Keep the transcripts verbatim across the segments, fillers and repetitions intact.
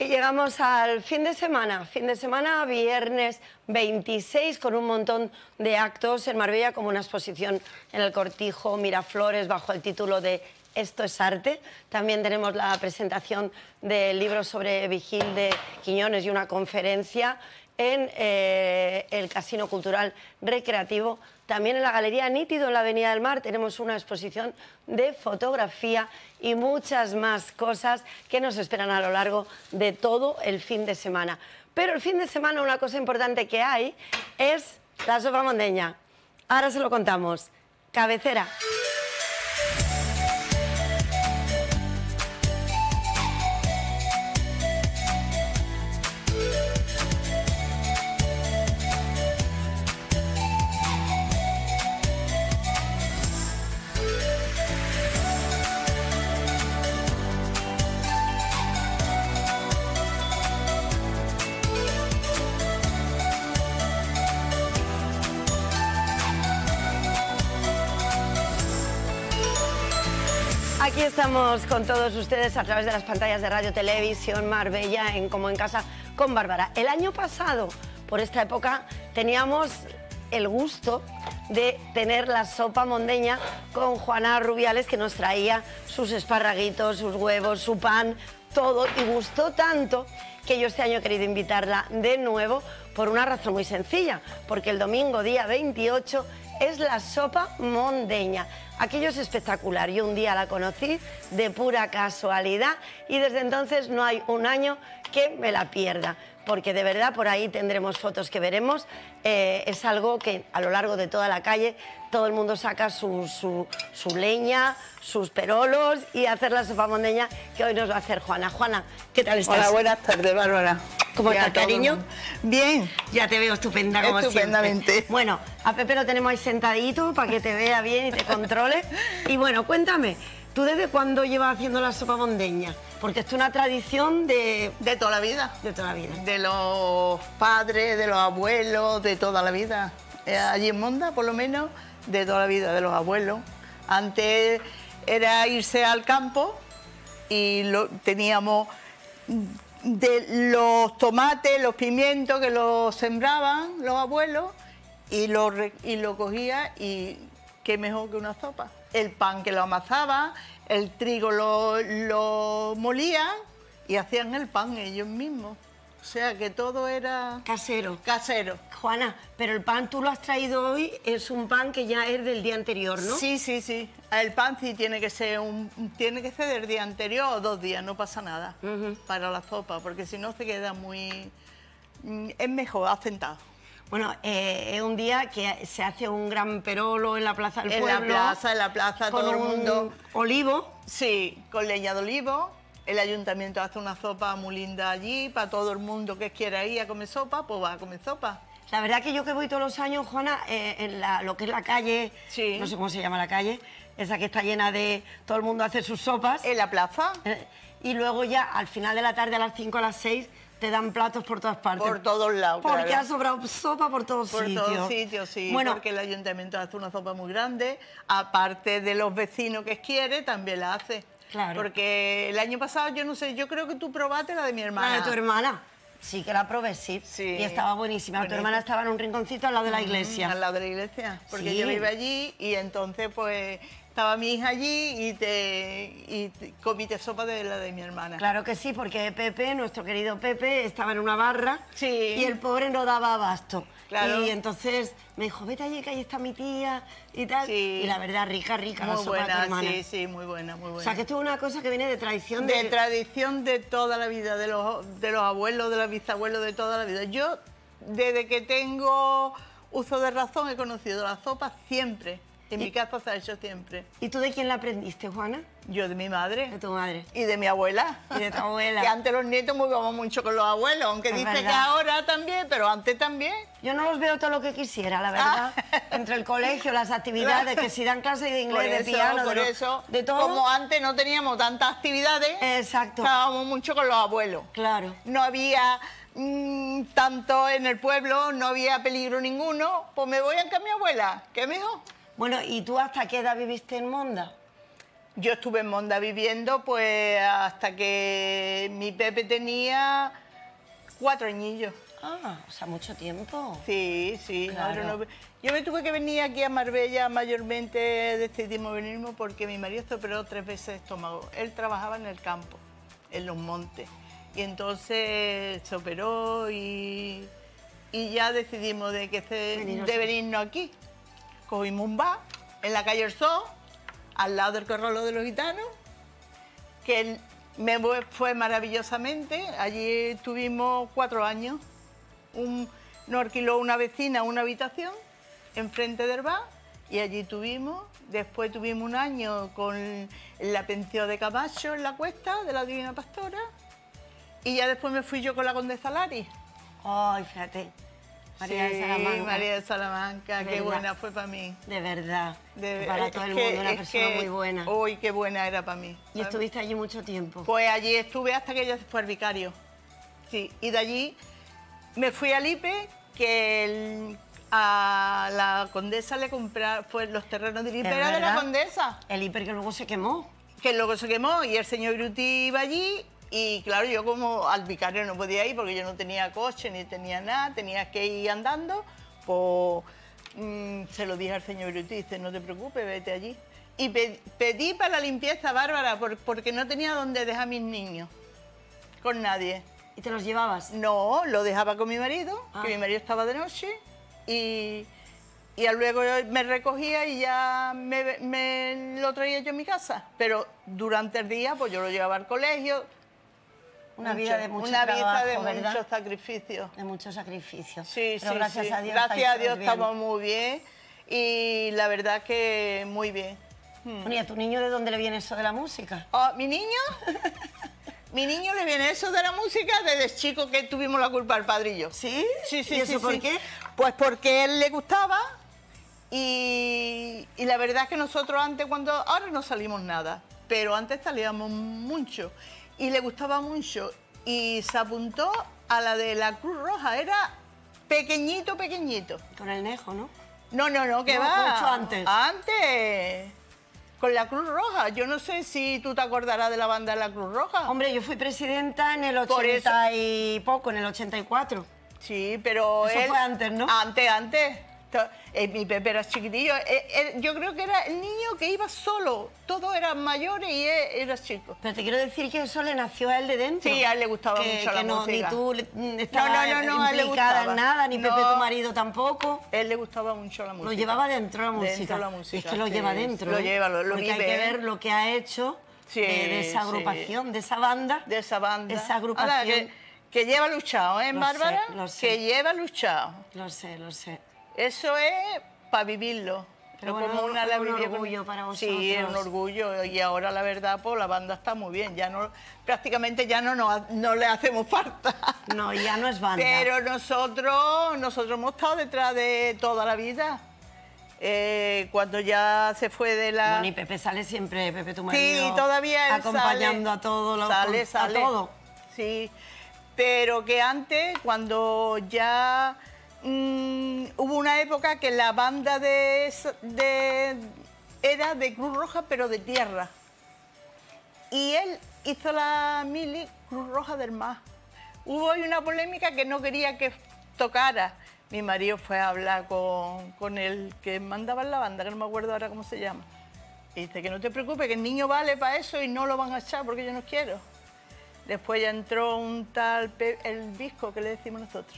Y llegamos al fin de semana, fin de semana, viernes veintiséis, con un montón de actos en Marbella, como una exposición en el Cortijo Miraflores bajo el título de Esto es arte. También tenemos la presentación del libro sobre Vigil de Quiñones y una conferencia en eh, el Casino Cultural Recreativo. También en la Galería Nítido, en la Avenida del Mar, tenemos una exposición de fotografía y muchas más cosas que nos esperan a lo largo de todo el fin de semana. Pero el fin de semana una cosa importante que hay es la sopa mondeña. Ahora se lo contamos. Cabecera. Aquí estamos con todos ustedes a través de las pantallas de Radio Televisión Marbella, en Como en Casa con Bárbara. El año pasado, por esta época, teníamos el gusto de tener la sopa mondeña con Juana Rubiales, que nos traía sus esparraguitos, sus huevos, su pan, todo, y gustó tanto que yo este año he querido invitarla de nuevo por una razón muy sencilla, porque el domingo, día veintiocho, es la sopa mondeña. Aquello es espectacular. Yo un día la conocí de pura casualidad y desde entonces no hay un año que me la pierda, porque de verdad por ahí tendremos fotos que veremos. Eh, es algo que a lo largo de toda la calle todo el mundo saca su, su, su leña, sus perolos y hacer la sopa mondeña que hoy nos va a hacer Juana. Juana, ¿qué tal estás? Hola, buenas tardes, Bárbara. ¿Cómo estás, cariño? Bien. Ya te veo estupenda, como Estupendamente. siempre. Bueno, a Pepe lo tenemos ahí sentadito para que te vea bien y te controle. Y bueno, cuéntame, ¿tú desde cuándo llevas haciendo la sopa mondeña? Porque esto es una tradición de... De toda la vida. De toda la vida. De los padres, de los abuelos, de toda la vida. Eh, Allí en Monda, por lo menos, de toda la vida, de los abuelos. Antes era irse al campo y lo, teníamos de los tomates, los pimientos que los sembraban los abuelos y lo, re, y lo cogía y qué mejor que una sopa. El pan que lo amasaba, el trigo lo, lo molían y hacían el pan ellos mismos. O sea que todo era... Casero. Casero. Juana, pero el pan tú lo has traído hoy, es un pan que ya es del día anterior, ¿no? Sí, sí, sí. El pan sí tiene que ser un, tiene que ser del día anterior o dos días, no pasa nada uh-huh. para la sopa, porque si no se queda muy... Es mejor asentado. Bueno, eh, es un día que se hace un gran perolo en la plaza del en pueblo. En la plaza, en la plaza, todo el mundo... ¿Olivo? Sí, con leña de olivo. El ayuntamiento hace una sopa muy linda allí, para todo el mundo que quiera ir a comer sopa, pues va a comer sopa. La verdad que yo que voy todos los años, Juana, eh, en la, lo que es la calle, sí. no sé cómo se llama la calle, esa que está llena de... todo el mundo hace sus sopas. En la plaza. Eh, y luego ya, al final de la tarde, a las cinco, a las seis, te dan platos por todas partes. Por todos lados, Porque claro. ha sobrado sopa por todos por sitios. Por todos sitios, sí, bueno, porque el ayuntamiento hace una sopa muy grande, aparte de los vecinos que quiere, también la hace. Claro. Porque el año pasado, yo no sé, yo creo que tú probaste la de mi hermana. La de tu hermana. Sí, que la probé, sí. sí. Y estaba buenísima. Bonita. Tu hermana estaba en un rinconcito al lado de la iglesia. Mm, al lado de la iglesia, porque sí. yo vivo allí y entonces pues estaba mi hija allí y te, y te comiste sopa de la de mi hermana. Claro que sí, porque Pepe, nuestro querido Pepe, estaba en una barra sí. y el pobre no daba abasto. Claro. Y entonces me dijo, vete allí que ahí está mi tía y tal. Sí. Y la verdad, rica, rica muy la sopa buena, de tu hermana. Sí, sí, muy buena, muy buena. O sea, que esto es una cosa que viene de tradición de... De tradición de toda la vida, de los, de los abuelos, de los bisabuelos, de toda la vida. Yo, desde que tengo uso de razón, he conocido la sopa siempre. En ¿Y? mi casa se ha hecho siempre. ¿Y tú de quién la aprendiste, Juana? Yo de mi madre. De tu madre. Y de mi abuela. Y de tu abuela. Que antes los nietos jugábamos mucho con los abuelos, aunque es dice verdad. que ahora también, pero antes también. Yo no los veo todo lo que quisiera, la verdad. Ah. Entre el colegio, las actividades, que si dan clases de inglés, eso, de piano, por de, lo, eso, de todo. Como antes no teníamos tantas actividades, exacto. Estábamos mucho con los abuelos. Claro. No había mmm, tanto en el pueblo, no había peligro ninguno, pues me voy a mi abuela, ¿qué mejor? Bueno, ¿y tú hasta qué edad viviste en Monda? Yo estuve en Monda viviendo pues hasta que mi Pepe tenía cuatro añillos. Ah, o sea, mucho tiempo. Sí, sí. Claro. No, no, yo me tuve que venir aquí a Marbella, mayormente decidimos venirnos porque mi marido se operó tres veces de estómago. Él trabajaba en el campo, en los montes. Y entonces se operó y, y ya decidimos de, que se, de venirnos aquí. Cogimos un bar en la calle El Sol, al lado del Corralo de los Gitanos, que me fue maravillosamente. Allí tuvimos cuatro años. Un, nos alquiló una vecina una habitación enfrente del bar y allí tuvimos. Después tuvimos un año con la pensión de Camacho en la Cuesta de la Divina Pastora y ya después me fui yo con la Condesa Lari. Ay, fíjate. María sí, de Salamanca. María de Salamanca, De qué verdad. buena fue para mí. De verdad. De, para todo el que, mundo, una persona que, muy buena. Uy, qué buena era para mí. ¿Y estuviste allí mucho tiempo? Pues allí estuve hasta que ella se fue al vicario. Sí, y de allí me fui a Lipe, que el, a la Condesa le compraron pues, los terrenos de Lipe, era de la Condesa. El hiper que luego se quemó. Que luego se quemó y el señor Bruti iba allí. Y claro, yo como al vicario no podía ir porque yo no tenía coche ni tenía nada, tenía que ir andando, pues mmm, se lo dije al señor Bruti, dice, no te preocupes, vete allí. Y pe pedí para la limpieza, Bárbara, por porque no tenía dónde dejar a mis niños, con nadie. ¿Y te los llevabas? No, lo dejaba con mi marido, ah. que mi marido estaba de noche, y, y luego me recogía y ya me, me lo traía yo a mi casa. Pero durante el día, pues yo lo llevaba al colegio. Una mucho, vida de mucho Una trabajo, vida de ¿verdad? mucho sacrificio. De mucho sacrificio. Sí, Pero sí, gracias sí. a Dios. Gracias a Dios bien. estamos muy bien y la verdad que muy bien. Hmm. Bueno, ¿y a tu niño de dónde le viene eso de la música? Oh, ¿mi niño? Mi niño le viene eso de la música desde chico que tuvimos la culpa al padrillo. ¿Sí? Sí, sí, ¿Y eso sí, por sí. qué? Pues porque a él le gustaba y, y la verdad es que nosotros antes, cuando ahora no salimos nada, pero antes salíamos mucho y le gustaba mucho y se apuntó a la de la Cruz Roja, era pequeñito, pequeñito. Con el Nejo, ¿no? No, no, no, que No, va. mucho antes. Antes. Con la Cruz Roja. Yo no sé si tú te acordarás de la banda de la Cruz Roja. Hombre, yo fui presidenta en el Por ochenta eso- y poco, en el ochenta y cuatro. Sí, pero Eso él- fue antes, ¿no? Antes, antes. To- eh, mi Pepe era chiquitillo. Eh, eh, yo creo que era el niño que iba solo. Todos eran mayores y él era chico. Pero te quiero decir que eso le nació a él de dentro. Sí, a él le gustaba que, mucho que la no, música. Ni tú mm, estabas No, no, no, no, a él le implicada gustaba. en nada, ni Pepe, No. tu marido, tampoco. A él le gustaba mucho la música. Lo llevaba dentro la música. Dentro la música, Es que lo sí. lleva dentro. Lo ¿eh? lleva, lo, lo Porque hay vive, que ¿eh? ver lo que ha hecho Sí, de, de esa sí. agrupación, de esa banda. De esa banda. Esa agrupación. Ahora, que, que lleva luchado, ¿eh, Lo Bárbara? sé, lo sé. Que lleva luchado. Lo sé, lo sé. Eso es para vivirlo. Pero No bueno, una es la un vivió con- orgullo para Sí, es un vosotros. orgullo. Y ahora, la verdad, pues la banda está muy bien. Ya no, prácticamente ya no, nos, no le hacemos falta. No, ya no es banda. Pero nosotros, nosotros hemos estado detrás de toda la vida. Eh, cuando ya se fue de la... Bueno, y Pepe sale siempre, Pepe, tu marido. Sí, todavía él acompañando sale, a todo lo sale, a sale. todo. Sí, pero que antes, cuando ya mm, hubo una época que la banda de, esa- de era de Cruz Roja, pero de tierra. Y él hizo la mili Cruz Roja del Mar. Hubo ahí una polémica que no quería que tocara. Mi marido fue a hablar con, con el que mandaba en la banda, que no me acuerdo ahora cómo se llama. Y dice que no te preocupes, que el niño vale para eso y no lo van a echar porque yo no quiero. Después ya entró un tal Pe- el Visco, que le decimos nosotros.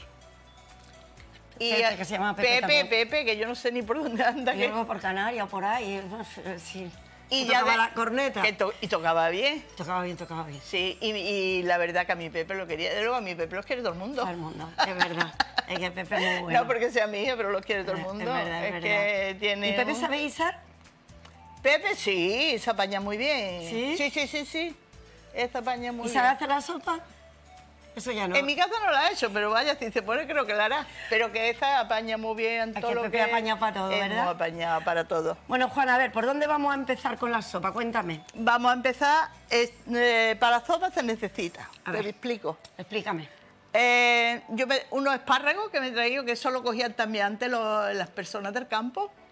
Y Pepe, a- que se llama Pepe Pepe, también. Pepe, que yo no sé ni por dónde anda. Y que- luego por Canarias, por ahí. Sí. y tocaba de- la corneta. que to- y tocaba bien. Tocaba bien, tocaba bien. Sí, y, y la verdad que a mi Pepe lo quería. De luego a mi Pepe los quiere todo el mundo. Todo el mundo, es verdad. Es que Pepe es muy bueno. No porque sea mío, pero los quiere todo el Es mundo. verdad, es verdad. que tiene. ¿Y Pepe un- sabe guisar? Pepe sí, se apaña muy bien. ¿Sí? Sí, sí, sí, sí. Él se apaña muy ¿Y bien. sabe hacer la sopa? Eso ya no. En mi casa no la ha hecho, pero vaya, si se pone creo que la hará. Pero que esa apaña muy bien Es todo que lo Pepe que... apaña para todo, es ¿verdad? muy apañada para todo. Bueno, Juan, a ver, ¿por dónde vamos a empezar con la sopa? Cuéntame. Vamos a empezar. es- eh, para la sopa se necesita. A Te ver. lo explico. Explícame. Eh, yo me- unos espárragos que me he traído, que eso lo cogían también antes los- las personas del campo.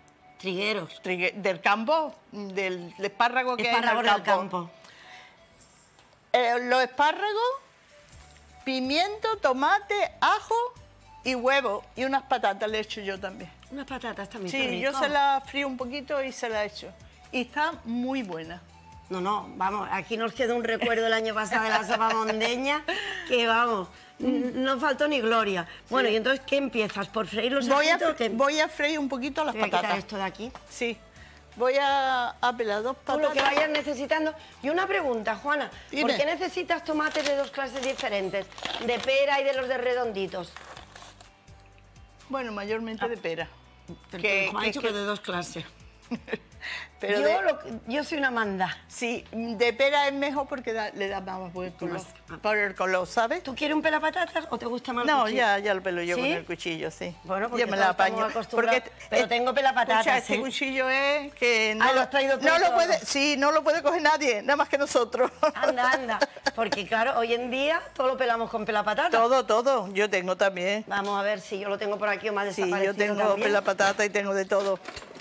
Trigueros. Trigue, del campo, del, del espárrago que Espárragos hay en el del campo. campo. Eh, los espárragos, pimiento, tomate, ajo y huevo. Y unas patatas le echo yo también. Unas patatas también. Sí, yo se las frío un poquito y se las echo. Y está muy buena. No, no, vamos, aquí nos queda un recuerdo del año pasado de la sopa mondeña, que vamos, no faltó ni gloria. Bueno, sí. Y entonces, ¿qué empiezas? ¿Por freír los voy a, que... voy a freír un poquito las voy patatas. Voy a quitar esto de aquí. Sí. Voy a, a pelar dos patatas. Tú lo que vayas necesitando. Y una pregunta, Juana, Dime. ¿por qué necesitas tomates de dos clases diferentes? De pera y de los de redonditos. Bueno, mayormente ah. de pera. Pero que, que, ha dicho que... que de dos clases. Pero yo, de... lo, yo soy una manda. Sí, de pera es mejor porque da, le da más buen color, por el color, ¿sabes? ¿Tú quieres un pelapatatas o te gusta más el no, cuchillo? No, ya, ya lo pelo yo ¿Sí? con el cuchillo, sí. Bueno, porque yo me la apaño. Porque, pero eh, tengo pelapatatas. Escucha, este ¿eh? cuchillo es que no, ah, lo has traído tú no lo todo. puede, sí, no lo puede coger nadie, nada más que nosotros. Anda, anda. Porque claro, hoy en día todo lo pelamos con pelapatatas. Todo, todo. Yo tengo también. Vamos a ver si yo lo tengo por aquí o más sí, desaparecido. Sí, yo tengo pelapatata y tengo de todo.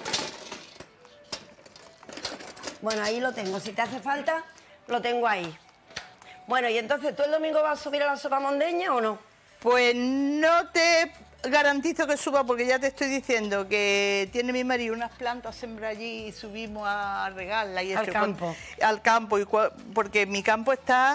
Bueno, ahí lo tengo. Si te hace falta, lo tengo ahí. Bueno, y entonces, ¿tú el domingo vas a subir a la sopa mondeña o no? Pues no te garantizo que suba, porque ya te estoy diciendo que tiene mi marido unas plantas sembradas allí y subimos a regarlas. Y al eso, campo. Con, al campo, y porque mi campo está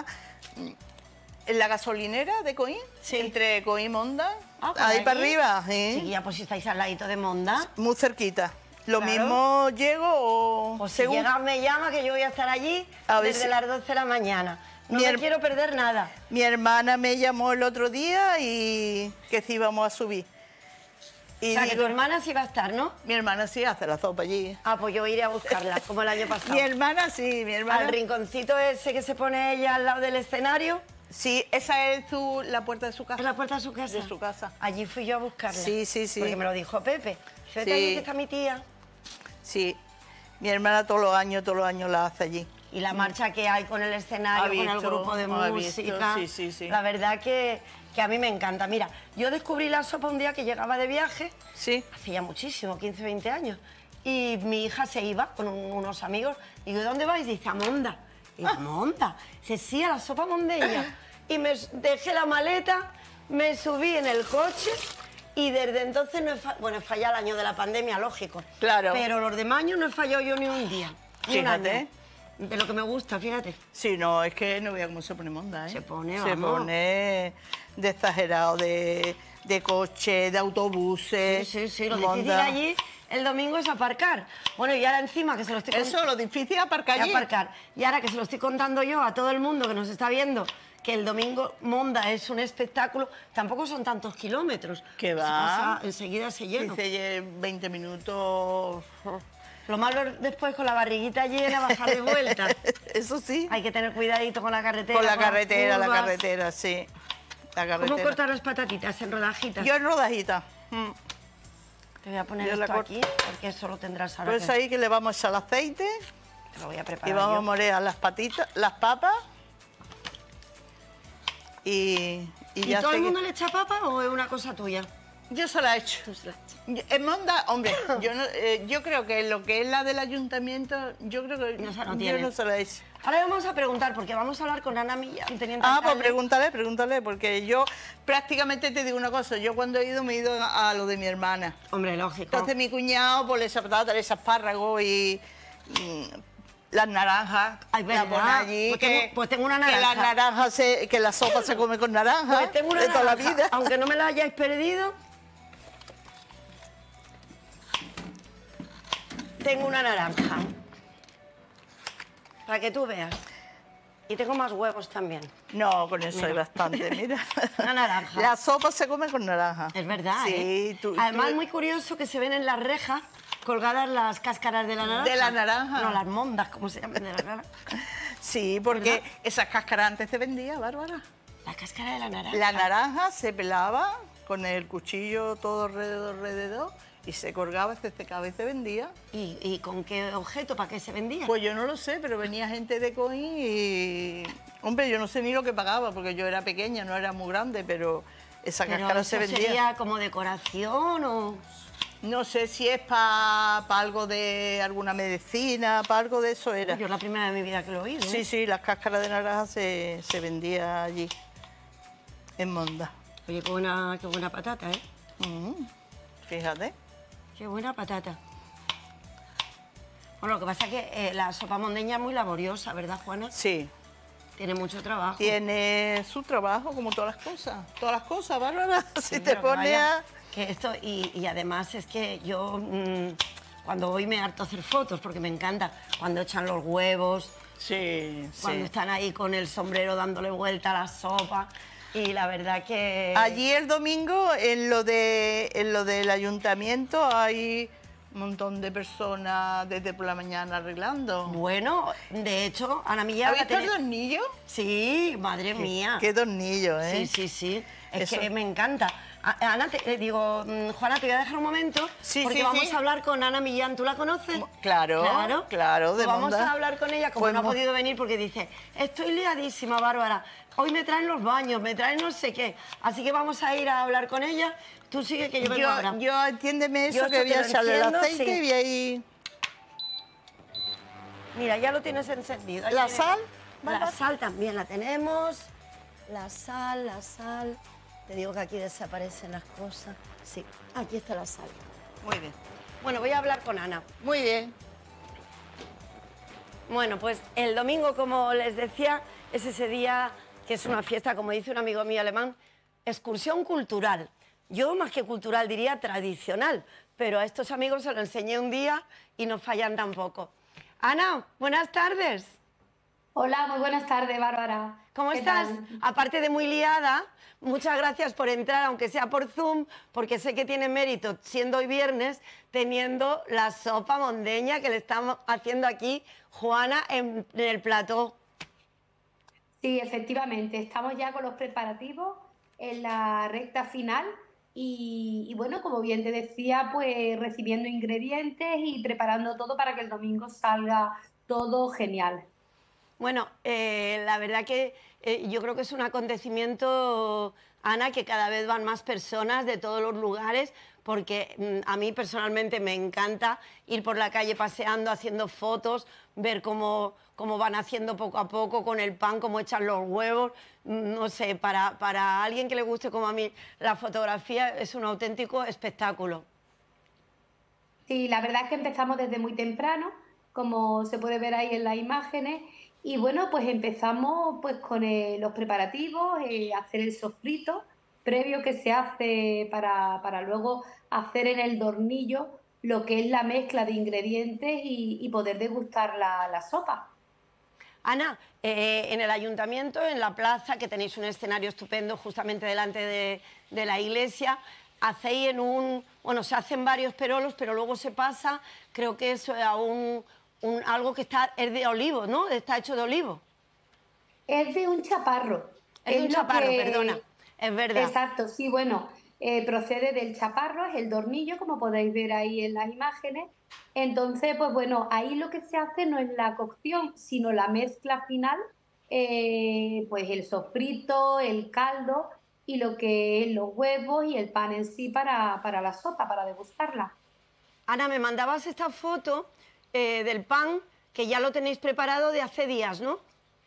en la gasolinera de Coín, sí. Entre Coín y Monda, ah, ahí, ahí para arriba. ¿eh? Sí, ya pues si estáis al ladito de Monda. Muy cerquita. Lo claro. mismo llego o... Pues si según... llegas me llama, que yo voy a estar allí a desde si... las doce de la mañana. No me quiero perder nada. Mi hermana me llamó el otro día y que sí íbamos a subir. Y o sea, digo, que tu hermana sí va a estar, ¿no? Mi hermana sí hace la sopa allí. Ah, pues yo iré a buscarla, como el año pasado. Mi hermana sí, mi hermana... Al rinconcito ese que se pone ella al lado del escenario. Sí, esa es su, la puerta de su casa. ¿Es la puerta de su casa? De su casa. Allí fui yo a buscarla. Sí, sí, sí. Porque me lo dijo Pepe. Fíjate, sí. Allí que está mi tía. Sí, mi hermana todos los años, todos los años la hace allí. Y la marcha que hay con el escenario, visto, con el grupo de música, sí, sí, sí. La verdad que, que a mí me encanta. Mira, yo descubrí la sopa un día que llegaba de viaje, sí. Hacía muchísimo, quince, veinte años, y mi hija se iba con un, unos amigos, digo, ¿dónde vais? Dice, a Monda. Y digo, ¿a Monda? Dice, sí, a la sopa mondeña. Y me dejé la maleta, me subí en el coche... Y desde entonces no he fallado, bueno, he fallado el año de la pandemia, lógico. Claro. Pero los demás años no he fallado yo ni un día. Ni fíjate. Un año. De lo que me gusta, fíjate. Sí, no, es que no vea cómo se pone Monda, ¿eh? Se pone, Se vamos. pone de exagerado, de, de coche, de autobuses. Sí, sí, sí. Lo difícil allí el domingo es aparcar. Bueno, y ahora encima que se lo estoy... Eso, lo difícil es aparcar allí. aparcar. Y ahora que se lo estoy contando yo a todo el mundo que nos está viendo... que el domingo Monda es un espectáculo, tampoco son tantos kilómetros. Que va. Se pasa, enseguida se llena. Dice veinte minutos. Lo malo es después con la barriguita llena bajar de vuelta. Eso sí. Hay que tener cuidadito con la carretera. Con la con carretera, la carretera, sí. La carretera. ¿Cómo cortar las patatitas? ¿En rodajitas? Yo en rodajitas. Mm. Te voy a poner yo esto aquí, porque eso lo tendrás ahora. Pues que... ahí que le vamos a echar el aceite. Te lo voy a preparar. Y vamos yo. a moler las patitas, las papas. Y, y, ¿Y ya todo el mundo que... le echa papa o es una cosa tuya? Yo se la he hecho. En Monda, hombre, yo, no, eh, yo creo que lo que es la del ayuntamiento, yo creo que no, no yo no se la he hecho. Ahora vamos a preguntar, porque vamos a hablar con Ana Millán, teniente Ah, alcalde. pues pregúntale, pregúntale, porque yo prácticamente te digo una cosa, yo cuando he ido me he ido a, a lo de mi hermana. Hombre, lógico. Entonces mi cuñado, pues le esa patata, le esa espárragos y... y las naranjas, ay, la ponen allí, pues, que, tengo, pues tengo una naranja. Que la naranja se, que la sopa se come con naranja, pues tengo una de naranja, toda la vida. Aunque no me la hayáis perdido, tengo una naranja. Para que tú veas. Y tengo más huevos también. No, con eso mira. Hay bastante, mira. Una naranja. La sopa se come con naranja. Es verdad, sí, ¿eh? Tú, Además, tú... es muy curioso que se ven en las rejas colgadas las cáscaras de la naranja. De la naranja. No, las mondas, como se llaman de la naranja. Sí, porque ¿verdad? Esas cáscaras antes se vendía, Bárbara. La cáscara de la naranja. La naranja se pelaba con el cuchillo todo alrededor, alrededor, y se colgaba, se secaba y se vendía. ¿Y, ¿Y con qué objeto? ¿Para qué se vendía? Pues yo no lo sé, pero venía gente de Coín y... Hombre, yo no sé ni lo que pagaba, porque yo era pequeña, no era muy grande, pero esa pero cáscara eso se vendía. ¿Sería como decoración o...? No sé si es para pa algo de alguna medicina, para algo de eso era. Yo es la primera de mi vida que lo oí, ¿eh? Sí, sí, las cáscaras de naranja se, se vendía allí, en Monda. Oye, qué buena, qué buena patata, ¿eh? Mm, fíjate. Qué buena patata. Bueno, lo que pasa es que eh, la sopa mondeña es muy laboriosa, ¿verdad, Juana? Sí. Tiene mucho trabajo. Tiene su trabajo, como todas las cosas. Todas las cosas, Bárbara. Sí, Si te pones a... Que esto, y, y además es que yo mmm, cuando voy me harto hacer fotos porque me encanta cuando echan los huevos, sí, cuando sí. están ahí con el sombrero dándole vuelta a la sopa y la verdad que... Allí el domingo en lo, de, en lo del ayuntamiento hay un montón de personas desde por la mañana arreglando. Bueno, de hecho, Ana Millán... ¿Has visto tiene... el tornillo? Sí, madre qué, mía. Qué tornillo, ¿eh? Sí, sí, sí. Es Eso. que me encanta. Ana, te, eh, digo, Juana, te voy a dejar un momento sí, porque sí, vamos sí. a hablar con Ana Millán. ¿Tú la conoces? Claro, claro, claro de pues vamos Monda. a hablar con ella, como pues no ha podido venir porque dice, estoy liadísima, Bárbara, hoy me traen los baños, me traen no sé qué, así que vamos a ir a hablar con ella. Tú sigue que yo vengo yo, ahora. Yo, entiéndeme eso, Yo que voy a echarle el enciendo, aceite sí. y voy a ir... Mira, ya lo tienes encendido. Ahí ¿La tiene- sal? La Bárbara? sal también la tenemos. La sal, la sal. Te digo que aquí desaparecen las cosas. Sí, aquí está la sal. Muy bien. Bueno, voy a hablar con Ana. Muy bien. Bueno, pues el domingo, como les decía, es ese día que es una fiesta, como dice un amigo mío alemán, excursión cultural. Yo, más que cultural, diría tradicional, pero a estos amigos se lo enseñé un día y no fallan tampoco. Ana, buenas tardes. Hola, muy buenas tardes, Bárbara. ¿Cómo ¿Qué estás? tal? Aparte de muy liada, muchas gracias por entrar, aunque sea por Zoom, porque sé que tiene mérito, siendo hoy viernes, teniendo la sopa mondeña que le estamos haciendo aquí Juana en, en el plató. Sí, efectivamente, estamos ya con los preparativos en la recta final y, y bueno, como bien te decía, pues recibiendo ingredientes y preparando todo para que el domingo salga todo genial. Bueno, eh, la verdad que eh, yo creo que es un acontecimiento, Ana, que cada vez van más personas de todos los lugares, porque mm, a mí personalmente me encanta ir por la calle paseando, haciendo fotos, ver cómo, cómo van haciendo poco a poco con el pan, cómo echan los huevos. Mm, No sé, para, para alguien que le guste como a mí la fotografía es un auténtico espectáculo. Sí, la verdad es que empezamos desde muy temprano, como se puede ver ahí en las imágenes. Y bueno, pues empezamos pues con eh, los preparativos, eh, hacer el sofrito previo que se hace para, para luego hacer en el hornillo lo que es la mezcla de ingredientes y, y poder degustar la, la sopa. Ana, eh, en el ayuntamiento, en la plaza, que tenéis un escenario estupendo justamente delante de, de la iglesia, hacéis en un... Bueno, se hacen varios perolos, pero luego se pasa, creo que es a un... Un, algo que está, es de olivo, ¿no? Está hecho de olivo. Es de un chaparro. Es de un lo chaparro, que- perdona. Es verdad. Exacto, sí, bueno, eh, procede del chaparro, es el dornillo, como podéis ver ahí en las imágenes. Entonces, pues bueno, ahí lo que se hace no es la cocción, sino la mezcla final, eh, pues el sofrito, el caldo y lo que es los huevos y el pan en sí para, para la sopa, para degustarla. Ana, me mandabas esta foto eh, del pan, que ya lo tenéis preparado de hace días, ¿no?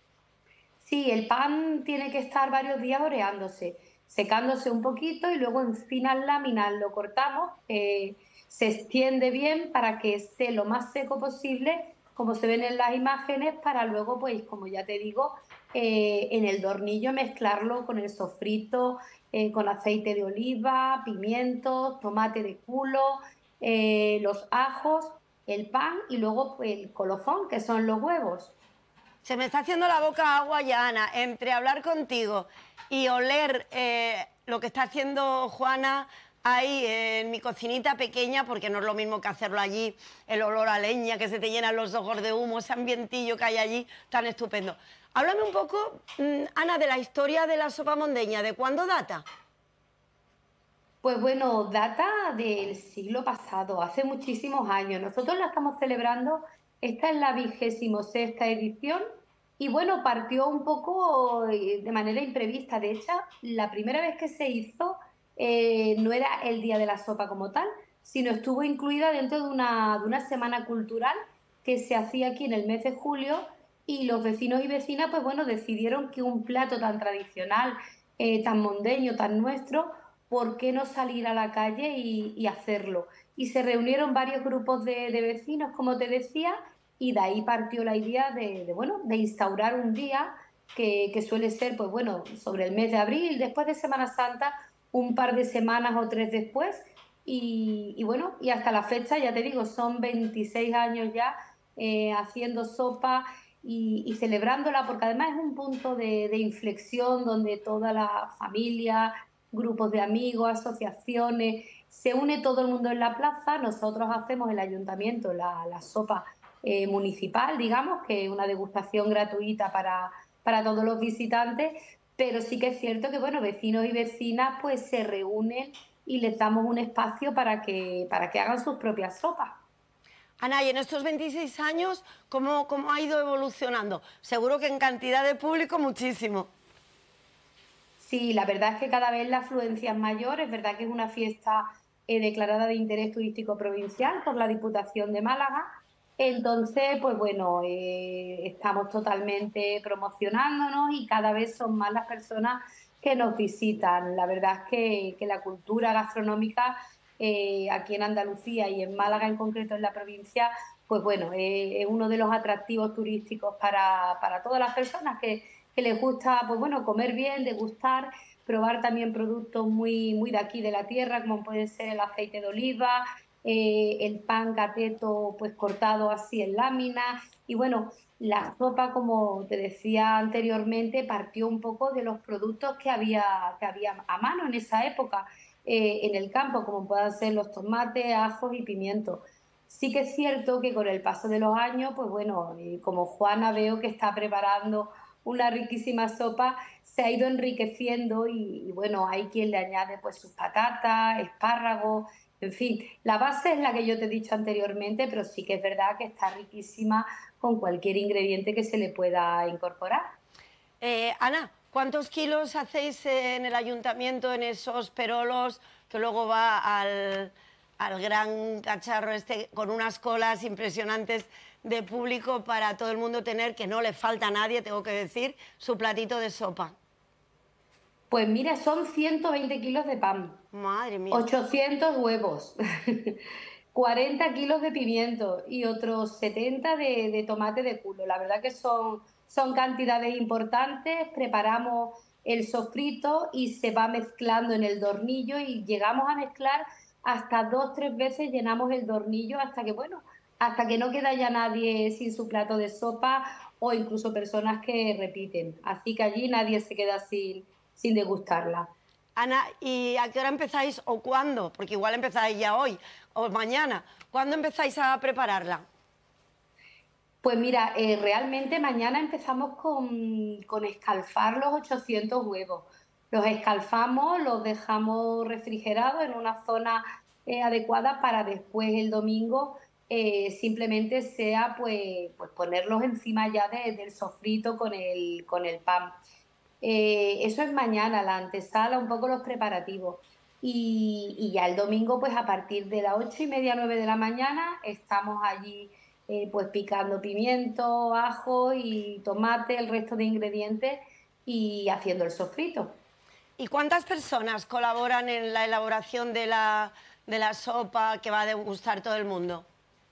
Sí, el pan tiene que estar varios días oreándose, secándose un poquito y luego en finas láminas lo cortamos, eh, se extiende bien para que esté lo más seco posible, como se ven en las imágenes, para luego, pues, como ya te digo, eh, en el hornillo mezclarlo con el sofrito, eh, con aceite de oliva, pimientos, tomate de culo, eh, los ajos, el pan y luego pues, el colofón, que son los huevos. Se me está haciendo la boca agua ya, Ana, entre hablar contigo y oler eh, lo que está haciendo Juana ahí en mi cocinita pequeña, porque no es lo mismo que hacerlo allí, el olor a leña, que se te llenan los ojos de humo, ese ambientillo que hay allí tan estupendo. Háblame un poco, mmm, Ana, de la historia de la sopa mondeña, ¿de cuándo data? Pues bueno, data del siglo pasado, hace muchísimos años. Nosotros la estamos celebrando, esta es la vigésimo sexta edición y bueno, partió un poco de manera imprevista. De hecho, la primera vez que se hizo eh, no era el día de la sopa como tal, sino estuvo incluida dentro de una, de una semana cultural que se hacía aquí en el mes de julio, y los vecinos y vecinas, pues bueno, decidieron que un plato tan tradicional, eh, tan mondeño, tan nuestro, ¿por qué no salir a la calle y, y hacerlo? Y se reunieron varios grupos de, de vecinos, como te decía, y de ahí partió la idea de, de, bueno, de instaurar un día que, que suele ser, pues bueno, sobre el mes de abril, después de Semana Santa, un par de semanas o tres después, y, y bueno, y hasta la fecha, ya te digo, son veintiséis años ya eh, haciendo sopa y, y celebrándola, porque además es un punto de, de inflexión donde toda la familia, grupos de amigos, asociaciones, se une todo el mundo en la plaza. Nosotros hacemos el ayuntamiento la, la sopa eh, municipal, digamos, que es una degustación gratuita para, para todos los visitantes, pero sí que es cierto que, bueno, vecinos y vecinas pues se reúnen y les damos un espacio para que, para que hagan sus propias sopas. Ana, y en estos veintiséis años, ¿cómo, cómo ha ido evolucionando? Seguro que en cantidad de público muchísimo. Sí, la verdad es que cada vez la afluencia es mayor. Es verdad que es una fiesta eh, declarada de interés turístico provincial por la Diputación de Málaga. Entonces, pues bueno, eh, estamos totalmente promocionándonos y cada vez son más las personas que nos visitan. La verdad es que, que la cultura gastronómica eh, aquí en Andalucía y en Málaga en concreto, en la provincia, pues bueno, eh, es uno de los atractivos turísticos para, para todas las personas que, que les gusta, pues bueno, comer bien, degustar, probar también productos muy, muy de aquí, de la tierra, como puede ser el aceite de oliva, eh, el pan cateto pues cortado así en láminas. Y bueno, la sopa, como te decía anteriormente, partió un poco de los productos que había, que había a mano en esa época eh, en el campo, como puedan ser los tomates, ajos y pimientos. Sí que es cierto que con el paso de los años, pues bueno, como Juana veo que está preparando una riquísima sopa, se ha ido enriqueciendo y, y bueno, hay quien le añade pues sus patatas, espárragos, en fin, la base es la que yo te he dicho anteriormente, pero sí que es verdad que está riquísima con cualquier ingrediente que se le pueda incorporar. Eh, Ana, ¿cuántos kilos hacéis en el ayuntamiento en esos perolos que luego va al, al gran cacharro este con unas colas impresionantes de público para todo el mundo tener, que no le falta a nadie, tengo que decir, su platito de sopa? Pues mira, son ciento veinte kilos de pan. Madre mía. ochocientos huevos. cuarenta kilos de pimiento y otros setenta de, de tomate de culo. La verdad que son, son cantidades importantes. Preparamos el sofrito y se va mezclando en el dornillo y llegamos a mezclar hasta dos, tres veces, llenamos el dornillo hasta que, bueno, hasta que no queda ya nadie sin su plato de sopa o incluso personas que repiten. Así que allí nadie se queda sin, sin degustarla. Ana, ¿y a qué hora empezáis o cuándo? Porque igual empezáis ya hoy o mañana. ¿Cuándo empezáis a prepararla? Pues mira, eh, realmente mañana empezamos con, con escalfar los ochocientos huevos. Los escalfamos, los dejamos refrigerados en una zona eh, adecuada para después el domingo eh, simplemente sea pues, pues ponerlos encima ya de, del sofrito con el, con el pan. Eh, eso es mañana, la antesala, un poco los preparativos. Y, y ya el domingo, pues a partir de las ocho y media, nueve de la mañana, estamos allí eh, pues picando pimiento, ajo y tomate, el resto de ingredientes y haciendo el sofrito. ¿Y cuántas personas colaboran en la elaboración de la, de la sopa que va a degustar todo el mundo?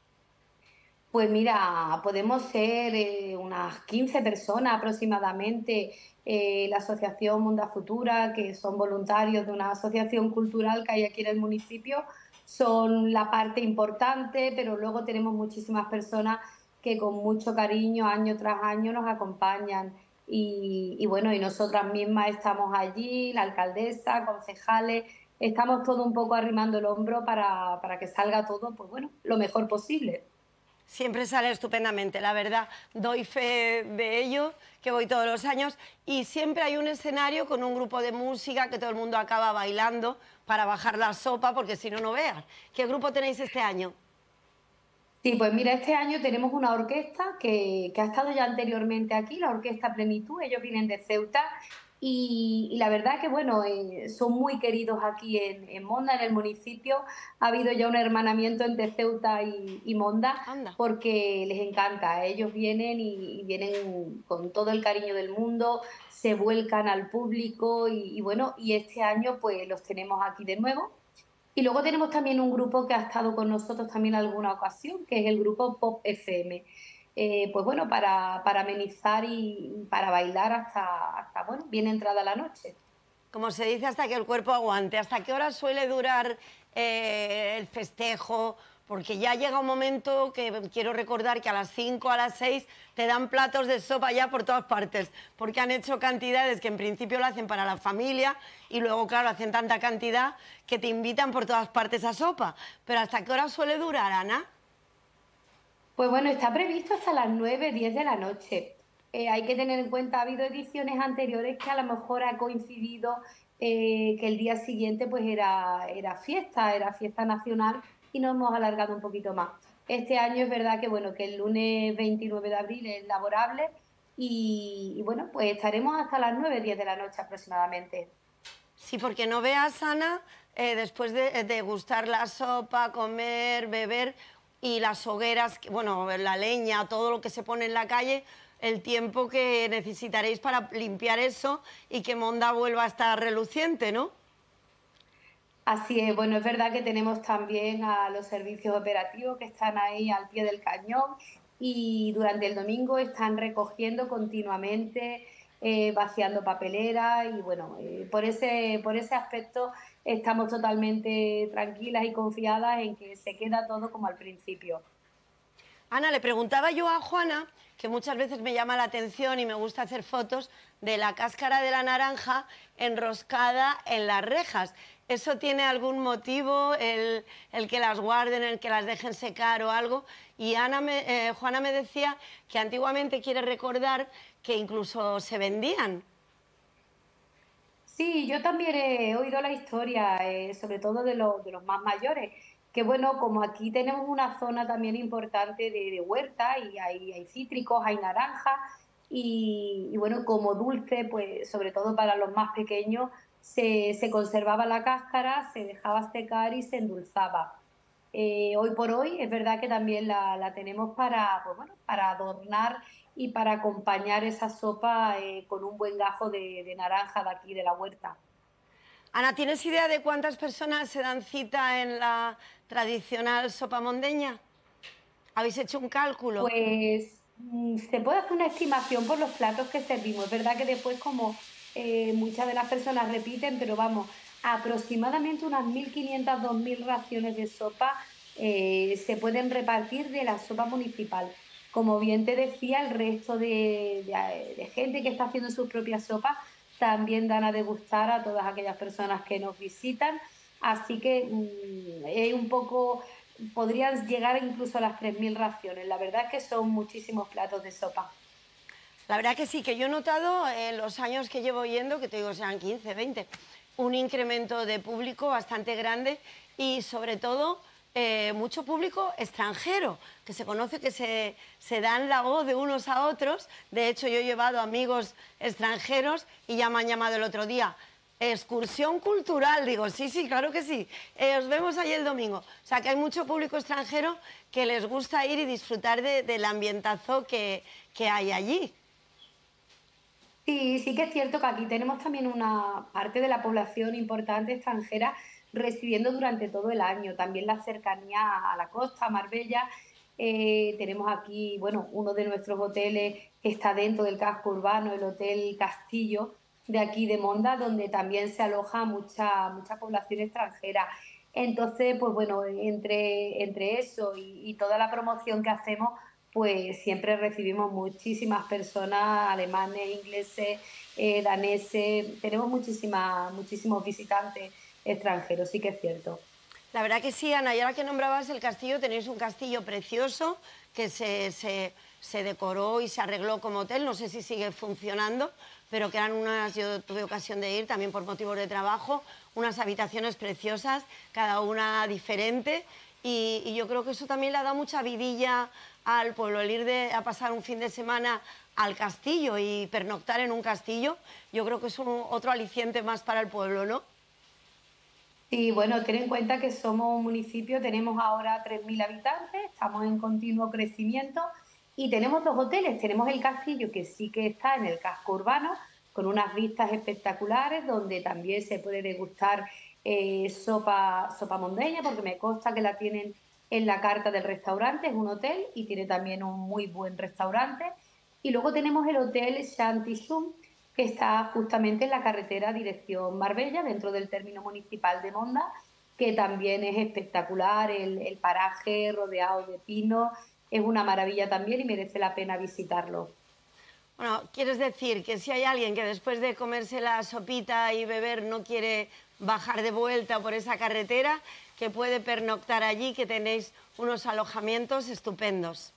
Pues mira, podemos ser eh, unas quince personas aproximadamente. Eh, la Asociación Munda Futura, que son voluntarios de una asociación cultural que hay aquí en el municipio, son la parte importante, pero luego tenemos muchísimas personas que con mucho cariño, año tras año, nos acompañan. Y, y bueno, y nosotras mismas estamos allí, la alcaldesa, concejales, estamos todo un poco arrimando el hombro para, para que salga todo, pues bueno, lo mejor posible. Siempre sale estupendamente, la verdad, doy fe de ello, que voy todos los años, y siempre hay un escenario con un grupo de música que todo el mundo acaba bailando para bajar la sopa, porque si no, no veas. ¿Qué grupo tenéis este año? Sí, pues mira, este año tenemos una orquesta que, que ha estado ya anteriormente aquí, la Orquesta Plenitud. Ellos vienen de Ceuta Y, y la verdad que, bueno, eh, son muy queridos aquí en, en Monda, en el municipio. Ha habido ya un hermanamiento entre Ceuta y, y Monda Anda. porque les encanta. Ellos vienen y, y vienen con todo el cariño del mundo, se vuelcan al público y, y bueno, y este año pues los tenemos aquí de nuevo. Y luego tenemos también un grupo que ha estado con nosotros también en alguna ocasión, que es el grupo Pop F M. Eh, pues bueno, para, para amenizar y para bailar hasta, hasta, bueno, bien entrada la noche. Como se dice, hasta que el cuerpo aguante. ¿Hasta qué hora suele durar eh, el festejo? Porque ya llega un momento que quiero recordar que a las cinco, a las seis te dan platos de sopa ya por todas partes, porque han hecho cantidades que en principio lo hacen para la familia y luego, claro, hacen tanta cantidad que te invitan por todas partes a sopa. Pero ¿hasta qué hora suele durar, Ana? Pues bueno, está previsto hasta las nueve, diez de la noche. Eh, hay que tener en cuenta, ha habido ediciones anteriores que a lo mejor ha coincidido eh, que el día siguiente pues era, era fiesta, era fiesta nacional y nos hemos alargado un poquito más. Este año es verdad que bueno, que el lunes veintinueve de abril es laborable y, y bueno, pues estaremos hasta las nueve, diez de la noche aproximadamente. Sí, porque no veas, Ana, eh, después de, de gustar la sopa, comer, beber y las hogueras, bueno, la leña, todo lo que se pone en la calle, el tiempo que necesitaréis para limpiar eso y que Monda vuelva a estar reluciente, ¿no? Así es, bueno, es verdad que tenemos también a los servicios operativos que están ahí al pie del cañón y durante el domingo están recogiendo continuamente, eh, vaciando papelera y bueno, eh, por ese, por ese aspecto estamos totalmente tranquilas y confiadas en que se queda todo como al principio. Ana, le preguntaba yo a Juana, que muchas veces me llama la atención y me gusta hacer fotos de la cáscara de la naranja enroscada en las rejas. ¿Eso tiene algún motivo, el, el que las guarden, el que las dejen secar o algo? Y Ana me, eh, Juana me decía que antiguamente quiere recordar que incluso se vendían. Sí, yo también he oído la historia, eh, sobre todo de, los de los más mayores, que bueno, como aquí tenemos una zona también importante de, de huerta y hay, hay cítricos, hay naranjas y, y bueno, como dulce, pues sobre todo para los más pequeños, se, se conservaba la cáscara, se dejaba secar y se endulzaba. Eh, hoy por hoy es verdad que también la, la tenemos para, pues bueno, para adornar y para acompañar esa sopa eh, con un buen gajo de, de naranja de aquí de la huerta. Ana, ¿tienes idea de cuántas personas se dan cita en la tradicional sopa mondeña? ¿Habéis hecho un cálculo? Pues mm, se puede hacer una estimación por los platos que servimos. Es verdad que después como eh, muchas de las personas repiten, pero vamos, aproximadamente unas mil quinientas, dos mil raciones de sopa eh, se pueden repartir de la sopa municipal. Como bien te decía, el resto de, de, de gente que está haciendo sus propias sopas también dan a degustar a todas aquellas personas que nos visitan. Así que mmm, es un poco, podrían llegar incluso a las tres mil raciones. La verdad es que son muchísimos platos de sopa. La verdad que sí, que yo he notado en los años que llevo yendo, que te digo sean quince, veinte, un incremento de público bastante grande y sobre todo eh, mucho público extranjero, que se conoce que se, se dan la voz de unos a otros. De hecho, yo he llevado amigos extranjeros y ya me han llamado el otro día. Excursión cultural, digo, sí, sí, claro que sí. Eh, os vemos ahí el domingo. O sea, que hay mucho público extranjero que les gusta ir y disfrutar de, del ambientazo que, que hay allí. Sí, sí que es cierto que aquí tenemos también una parte de la población importante extranjera residiendo durante todo el año. También la cercanía a la costa, a Marbella. Eh, tenemos aquí, bueno, uno de nuestros hoteles que está dentro del casco urbano, el Hotel Castillo, de aquí de Monda, donde también se aloja mucha, mucha población extranjera. Entonces, pues bueno, entre, entre eso y, y toda la promoción que hacemos, pues siempre recibimos muchísimas personas, alemanes, ingleses, eh, daneses, tenemos muchísima, muchísimos visitantes extranjeros, sí que es cierto. La verdad que sí, Ana, y ahora que nombrabas el castillo, tenéis un castillo precioso que se, se, se decoró y se arregló como hotel, no sé si sigue funcionando, pero que eran unas, yo tuve ocasión de ir también por motivos de trabajo, unas habitaciones preciosas, cada una diferente, y, y yo creo que eso también le ha dado mucha vidilla al pueblo, el ir de, a pasar un fin de semana al castillo y pernoctar en un castillo, yo creo que es un, otro aliciente más para el pueblo, ¿no? Sí, bueno, ten en cuenta que somos un municipio, tenemos ahora tres mil habitantes, estamos en continuo crecimiento y tenemos dos hoteles. Tenemos el castillo, que sí que está en el casco urbano, con unas vistas espectaculares, donde también se puede degustar eh, sopa, sopa mondeña, porque me consta que la tienen en la carta del restaurante. Es un hotel y tiene también un muy buen restaurante. Y luego tenemos el hotel Shanti-Shum, que está justamente en la carretera dirección Marbella, dentro del término municipal de Monda, que también es espectacular, el, el paraje rodeado de pinos, es una maravilla también y merece la pena visitarlo. Bueno, ¿quieres decir que si hay alguien que después de comerse la sopita y beber no quiere bajar de vuelta por esa carretera, que puede pernoctar allí, que tenéis unos alojamientos estupendos?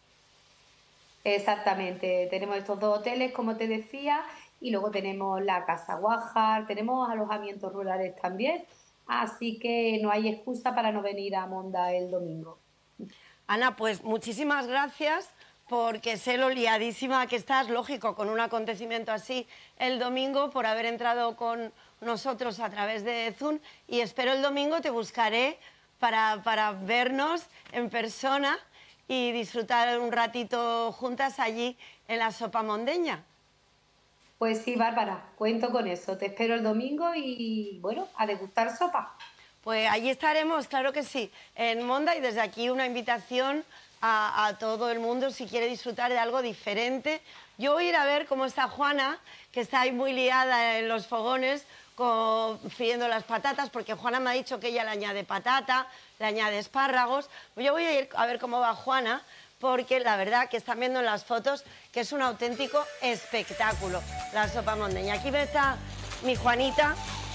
Exactamente, tenemos estos dos hoteles, como te decía, y luego tenemos la Casa Guajar, tenemos alojamientos rurales también, así que no hay excusa para no venir a Monda el domingo. Ana, pues muchísimas gracias, porque sé lo liadísima que estás, lógico, con un acontecimiento así el domingo, por haber entrado con nosotros a través de Zoom, y espero el domingo te buscaré para, para vernos en persona y disfrutar un ratito juntas allí en la sopa mondeña. Pues sí, Bárbara, cuento con eso. Te espero el domingo y, bueno, a degustar sopa. Pues allí estaremos, claro que sí, en Monda, y desde aquí una invitación a, a todo el mundo si quiere disfrutar de algo diferente. Yo voy a ir a ver cómo está Juana, que está ahí muy liada en los fogones, con, friendo las patatas, porque Juana me ha dicho que ella le añade patata, le añade espárragos. Pues yo voy a ir a ver cómo va Juana, porque la verdad que están viendo en las fotos que es un auténtico espectáculo la sopa mondeña. Aquí está mi Juanita.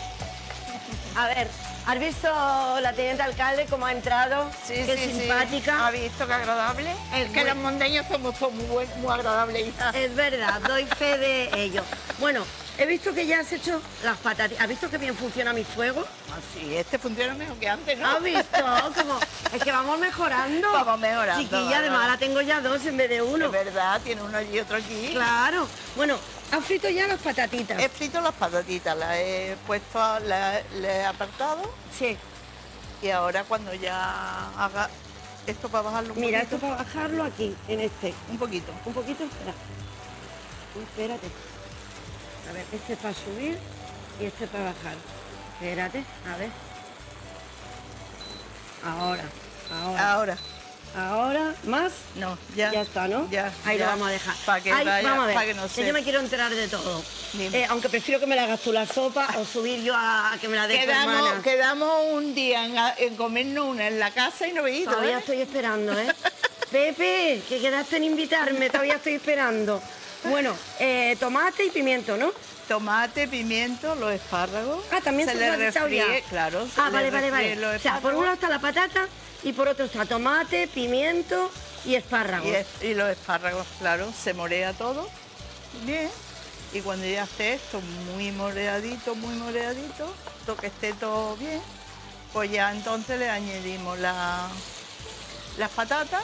A ver, ¿has visto la teniente alcalde cómo ha entrado? Sí, qué sí, simpática. Sí. ¿Ha visto qué agradable? Es que muy... los mondeños somos todos muy, buen, muy agradables, hija. Es verdad, doy fe de ello. Bueno, he visto que ya has hecho las patatas. ¿Has visto que bien funciona mi fuego? Ah, sí, este funciona mejor que antes, ¿no? ¿Has visto? Como, es que vamos mejorando. Vamos mejorando. Chiquilla, vamos. además ahora tengo ya dos en vez de uno. Es verdad, tiene uno allí y otro aquí. Claro. Bueno, ¿has frito ya las patatitas? He frito las patatitas, las he puesto, las, las he apartado. Sí. Y ahora cuando ya haga esto para bajarlo un Mira, poquito. esto para bajarlo aquí, en este. Un poquito. Un poquito, espera. Espérate. A ver, este es para subir y este es para bajar. Espérate, a ver. Ahora, ahora. Ahora. Ahora, ¿más? No, ya. Ya está, ¿no? Ya. Ahí ya. lo vamos a dejar. Para que, Ahí, vaya, vamos a ver, para que no que se... yo me quiero enterar de todo. Dime. Eh, aunque prefiero que me la hagas tú la sopa o subir yo a, a que me la dé tu Quedamos, hermana. quedamos un día en, en comernos una en la casa y no veis. Todavía ¿eh? estoy esperando, ¿eh? Pepe, que quedaste en invitarme, todavía estoy esperando. Bueno, eh, tomate y pimiento, ¿no? Tomate, pimiento, los espárragos. Ah, también se, se le le refríe, ya. claro. Se Ah, le vale, vale, refríe vale. los O sea, por un lado está la patata y por otro está tomate, pimiento y espárragos. Y, es, y los espárragos, claro, se morea todo bien. Y cuando ya esté esto muy moreadito, muy moreadito, todo que esté todo bien, pues ya entonces le añadimos la, las patatas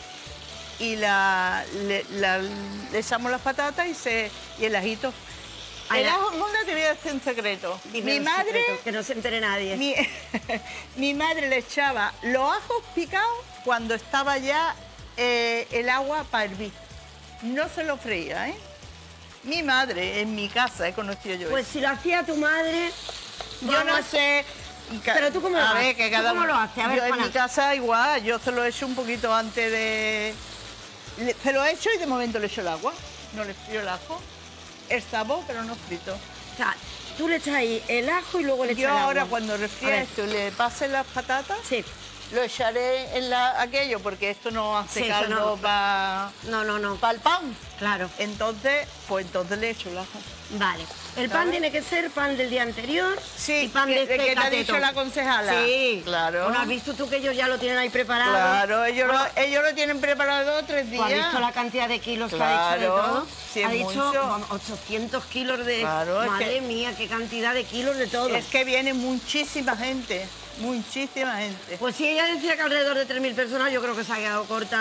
y la, le, la, le echamos las patatas y, se, y el ajito. El ajo, Monda, te voy a decir un secreto. Dime mi un madre, secreto, que no se entere nadie. mi, mi madre le echaba los ajos picados cuando estaba ya eh, el agua para hervir. No se lo freía, ¿eh? Mi madre, en mi casa he conocido yo Pues eso. si lo hacía tu madre... Yo vamos, no sé... Pero tú cómo lo a haces, ver, que ¿Tú cada cómo lo haces? A ver, yo en Juana. mi casa igual, yo se lo echo un poquito antes de... le- Se lo echo y de momento le echo el agua. No le frío el ajo. El sabor, pero no frito. O sea, tú le echas ahí el ajo y luego le echas Yo el agua. ahora cuando A refríe ver. esto y le pase las patatas, Sí. lo echaré en la, aquello, porque esto no hace Sí, eso caldo no. para No, no, no. el pan. Claro. Entonces, pues entonces le echo el ajo. Vale. El pan ¿Sabes? tiene que ser pan del día anterior Sí, y pan que- de este que te ha cateto. dicho la concejala. Sí. Claro. Bueno, has visto tú que ellos ya lo tienen ahí preparado. Claro, ellos, lo, ellos lo tienen preparado dos o tres ¿Tú días. has visto la cantidad de kilos que ha dicho de Claro, todo? sí, ha es dicho mucho. vamos, ochocientos kilos de... Claro, es Madre que- mía, qué cantidad de kilos de todo. Es que viene muchísima gente, muchísima gente. Pues si ella decía que alrededor de tres mil personas, yo creo que se ha quedado corta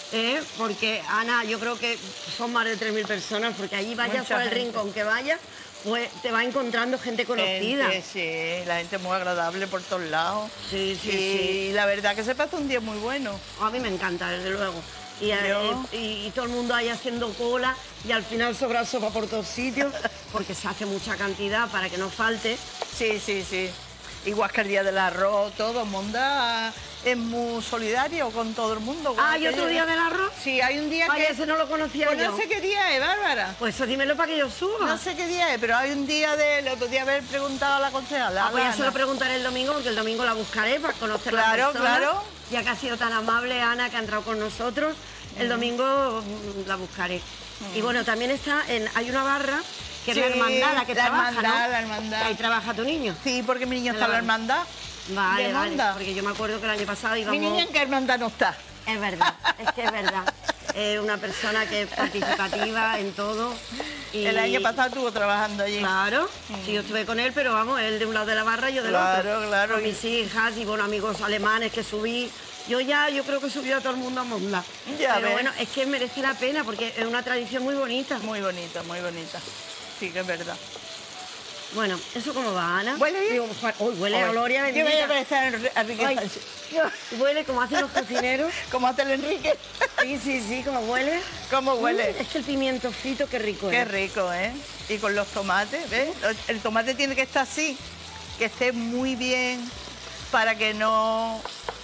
¿eh? Porque, Ana, yo creo que son más de tres mil personas, porque allí vayas Mucha por el gente. rincón que vayas, pues te va encontrando gente conocida. Gente, sí, la gente muy agradable por todos lados. Sí, sí, y sí. la verdad que se pasa un día muy bueno. A mí me encanta, desde luego. Y, eh, Yo- y- y todo el mundo ahí haciendo cola y al final sobra sopa por todos sitios, porque se hace mucha cantidad para que no falte. Sí, sí, sí. Igual que el día del arroz, todo. Monda es muy solidario con todo el mundo. Ah, ¿y Cuando otro te día llega- del arroz? Sí, hay un día Ay, que... ese no lo conocía Pues yo. no sé qué día es, Bárbara. Pues eso dímelo para que yo suba. No sé qué día es, pero hay un día de... Le podía haber preguntado a la concejala. Ah, pues ya se Ana. lo preguntaré el domingo, porque el domingo la buscaré para conocer Claro, la persona. claro. Ya que ha sido tan amable Ana, que ha entrado con nosotros, el domingo mm, la buscaré. Y bueno, también está en, hay una barra que es la Sí, hermandad la que la trabaja, hermandad, ¿no? la hermandad. Ahí trabaja tu niño. Sí, porque mi niño De está en la la- hermandad. Vale, de vale, Monda. porque yo me acuerdo que el año pasado íbamos... Mi niña en qué hermandad no está. Es verdad, es que es verdad. Es una persona que es participativa en todo. Y... El año pasado estuvo trabajando allí. Claro, sí, yo estuve con él, pero vamos, él de un lado de la barra y yo del otro. Claro, claro. Con mis hijas y bueno, amigos alemanes que subí. Yo ya, yo creo que subió a todo el mundo a Monda. Ya Pero ves. bueno, es que merece la pena porque es una tradición muy bonita. Muy bonita, muy bonita. Sí, que es verdad. Bueno, ¿eso cómo va, Ana? ¿Huele bien? Digo, Juan- uy, huele a Hoy. gloria Yo voy a bendita. parecer a Enri- a Enrique Ay, Sánchez. huele como hacen los cocineros. ¿Cómo hace el Enrique? Sí, sí, sí, como huele. ¿Cómo huele? Mm, es que el pimiento frito, qué rico Qué es. rico, ¿eh? Y con los tomates, ¿ves? El tomate tiene que estar así, que esté muy bien, para que no...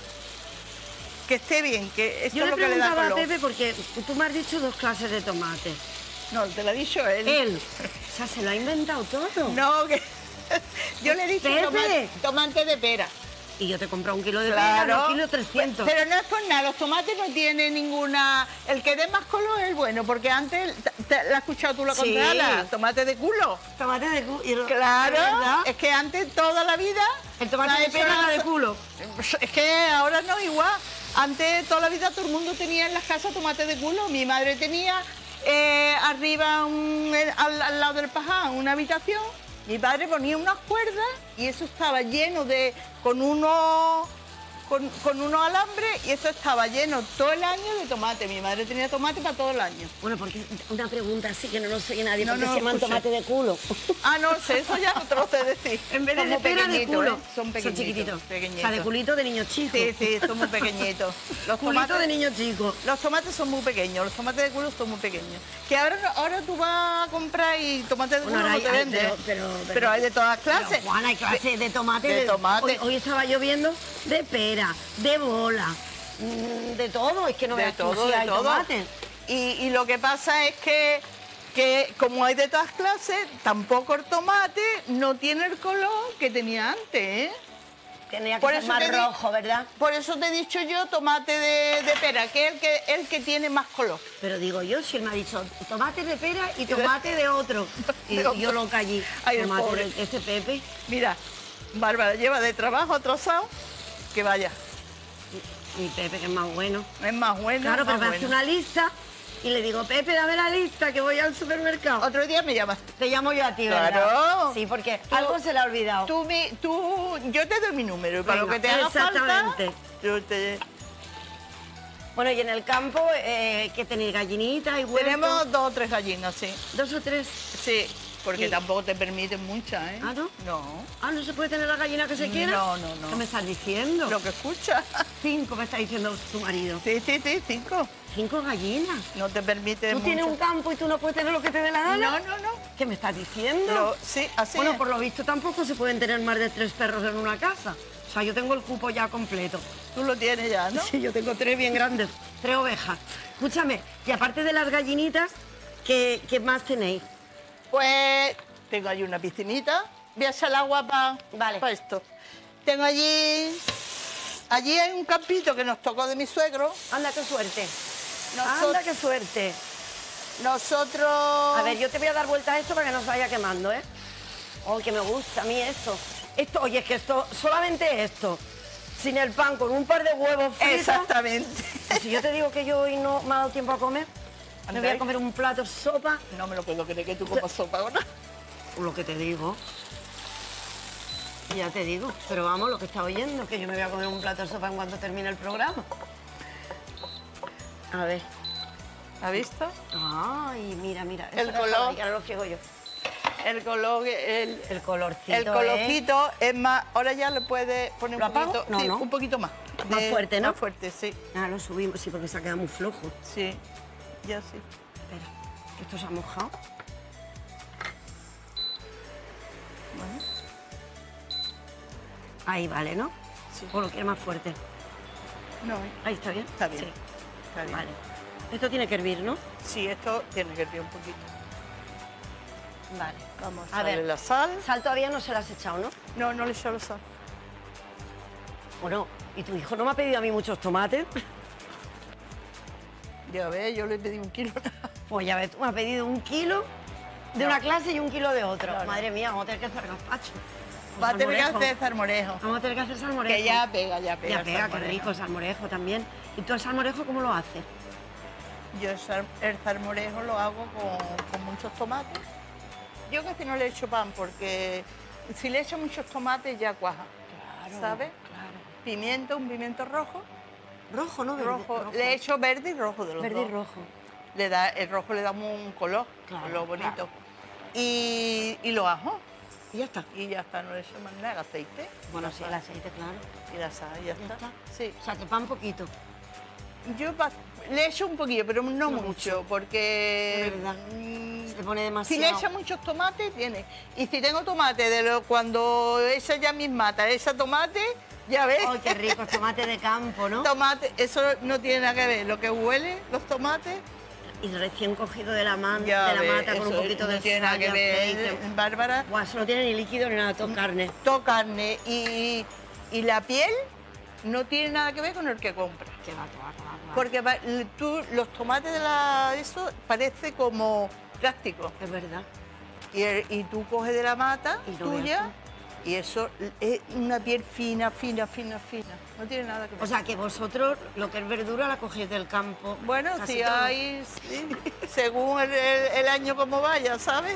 Que esté bien, que esto Yo es le lo que le da preguntaba a color. Pepe porque tú me has dicho dos clases de tomate. No, te lo ha dicho él. Él, o sea, se lo ha inventado todo. No, que... Yo le he dicho Pepe. tomate, tomate de pera. Y yo te compro un kilo de Claro. pera, un kilo trescientos. Pero no es por nada, los tomates no tienen ninguna... El que dé más color es bueno, porque antes, te- te- ¿la has escuchado tú la Sí. concejala? Tomate de culo. Tomate de culo. Claro, ¿Verdad? es que antes toda la vida... El tomate la de he pera hecho- era de culo. Es que ahora no, igual. Antes toda la vida todo el mundo tenía en las casas tomate de culo. Mi madre tenía eh, arriba, un- el- al, al lado del pajar, una habitación. Mi padre ponía unas cuerdas y eso estaba lleno de... con unos... Con, con unos alambres y esto estaba lleno todo el año de tomate. Mi madre tenía tomate para todo el año. Bueno, porque una pregunta así que no nos oye nadie, No, ¿por qué no, se llaman escucha. tomate de culo? Ah, no sé, eso ya no te lo sé decir. En vez de Son de muy pera, de pequeñitos, culo. ¿eh? Son pequeñitos. chiquititos. pequeñitos. O sea, de culito de niños chicos. Sí, sí, son muy pequeñitos. Los Culito tomates, de niños chicos. los tomates son muy pequeños, los tomates de culo son muy pequeños. Que ahora, ahora tú vas a comprar y tomates de Bueno, culo ahora no te hay- hay- venden. pero- pero- Pero, pero- hay de todas clases. Pero, Juana, hay clases de tomate. de tomate. Hoy, hoy estaba lloviendo de pera, de bola, mm, de todo. Es que no de veas tú todo, si de hay todo. tomate. Y, y lo que pasa es que, que como hay de todas clases, tampoco el tomate no tiene el color que tenía antes, ¿eh? Tenía que Por ser eso más te di- rojo, ¿verdad? Por eso te he dicho yo tomate de, de pera, que es el que, el que tiene más color. Pero digo yo, si él me ha dicho tomate de pera y tomate de otro. Y De otro. yo lo callí. Ay, el Tomate pobre. de este Pepe. Mira, Bárbara lleva de trabajo atrasado, que vaya, Mi Pepe, que es más bueno. es más bueno. Claro, pero más me hace bueno. una lista y le digo, Pepe, dame la lista que voy al supermercado. Otro día me llamas. Te llamo yo a ti, ¿verdad? Claro. Sí, porque Tú- algo se le ha olvidado. Tú, mi, tú, yo te doy mi número y para Venga, lo que te haga falta, exactamente. yo te... Bueno, y en el campo, eh, ¿qué tenéis? ¿Gallinitas y huevos? Tenemos dos o tres gallinas, sí. ¿Dos o tres? Sí, porque Y- tampoco te permiten muchas, ¿eh? ¿Ah, no? No. Ah, ¿no se puede tener la gallina que se quiera? No, no, no. ¿Qué me estás diciendo? Lo que escuchas. Cinco me está diciendo tu marido. Sí, sí, sí, cinco. Cinco gallinas. No te permiten ¿Tú mucho. tienes un campo y tú no puedes tener lo que te dé la gana? No, no, no. ¿Qué me estás diciendo? Lo- sí, así Bueno, es. por lo visto tampoco se pueden tener más de tres perros en una casa. O sea, yo tengo el cupo ya completo. Tú lo tienes ya, ¿no? Sí, yo tengo tres bien grandes, tres ovejas. Escúchame, y aparte de las gallinitas, ¿qué, qué más tenéis? Pues tengo allí una piscinita. Voy a echar el agua para Vale. esto. Tengo allí... Allí hay un campito que nos tocó de mi suegro. Anda, qué suerte. Nosot- Anda, qué suerte. Nosotros... A ver, yo te voy a dar vueltas a esto para que no se vaya quemando, ¿eh? Oh, que me gusta a mí esto. Esto, oye, es que esto, solamente esto, sin el pan, con un par de huevos fritos. Exactamente. Si yo te digo que yo hoy no me ha dado tiempo a comer, me voy a Anda. comer un plato de sopa, No me lo puedo creer que tú comas sopa ahora. lo que te digo. Ya te digo, pero vamos, lo que está oyendo, que yo me voy a comer un plato de sopa en cuanto termine el programa. A ver. ¿Has visto? Ay, mira, mira. El Eso color. ahora lo friego yo. El color, el, El colorcito. el colorcito es más... Ahora ya le puedes poner ¿Lo un apago? poquito... No, sí, no. un poquito más. Más fuerte, ¿no? Más fuerte, sí. Ah, lo subimos, sí, porque se ha quedado muy flojo. Sí, ya sí. Espera, que esto se ha mojado. Bueno, Ahí vale, ¿no? sí. ¿O lo quieres más fuerte? No, Ahí está bien. está bien. Sí. Está bien. Vale. Esto tiene que hervir, ¿no? Sí, esto tiene que hervir un poquito. Vale. Vamos A a, ver. ver la sal. Sal todavía no se la has echado, ¿no? No, no le echo la sal. Bueno, ¿y tu hijo no me ha pedido a mí muchos tomates? Ya ves, yo le pedí un kilo. Pues ya ves, tú me has pedido un kilo de No. una clase y un kilo de otro. Claro. Madre mía, vamos a tener que hacer gazpacho. O Va a tener que salmorejo. hacer salmorejo. Vamos a tener que hacer salmorejo. Que ya pega, ya pega. Ya el pega, qué salmorejo. rico, salmorejo también. ¿Y tú el salmorejo cómo lo haces? Yo el sal- el salmorejo lo hago con, con muchos tomates. Yo casi no le echo pan porque si le echo muchos tomates ya cuaja. ¿Sabes? Claro. Pimiento, un pimiento rojo. Rojo, ¿no? Verde, rojo. Le echo verde y rojo de los Verde y dos. rojo. Le da, el rojo le da un color, Claro, color bonito. claro. Y, y lo ajo. Y ya está. Y ya está, no le echo más nada, el aceite. Bueno, la sí, sal el aceite, claro. Y la sal, ya, Ya está. está. Sí. O sea, que pan poquito. Yo pa- le echo un poquillo, pero no, No mucho, mucho. porque Es verdad. mm, Se le pone si demasiado. le echo muchos tomates, tiene. Y si tengo tomate, de lo, cuando echa ya mis matas, echa tomate, ya ves. ¡Ay, qué rico! Tomate de campo, ¿no? Tomate, eso no tiene nada que ver. Lo que huele, los tomates, Y recién cogido de la, man, ya de la ves, mata con un eso poquito no de tiene nada sal y que ver, aceite. Bárbara. Buah, eso no tiene ni líquido ni nada, todo carne. Todo carne y, y la piel no tiene nada que ver con el que compra. Que va, que va, que va, que va. Porque pa- tú, los tomates de la, eso parece como plástico. Es verdad. Y, el- y tú coges de la mata Y lo tuya ves y eso es una piel fina, fina, fina, fina. No tiene nada que ver. O sea, que vosotros lo que es verdura la cogéis del campo. bueno, casi si todo. hay, sí, según el, el- el año como vaya, ¿sabes?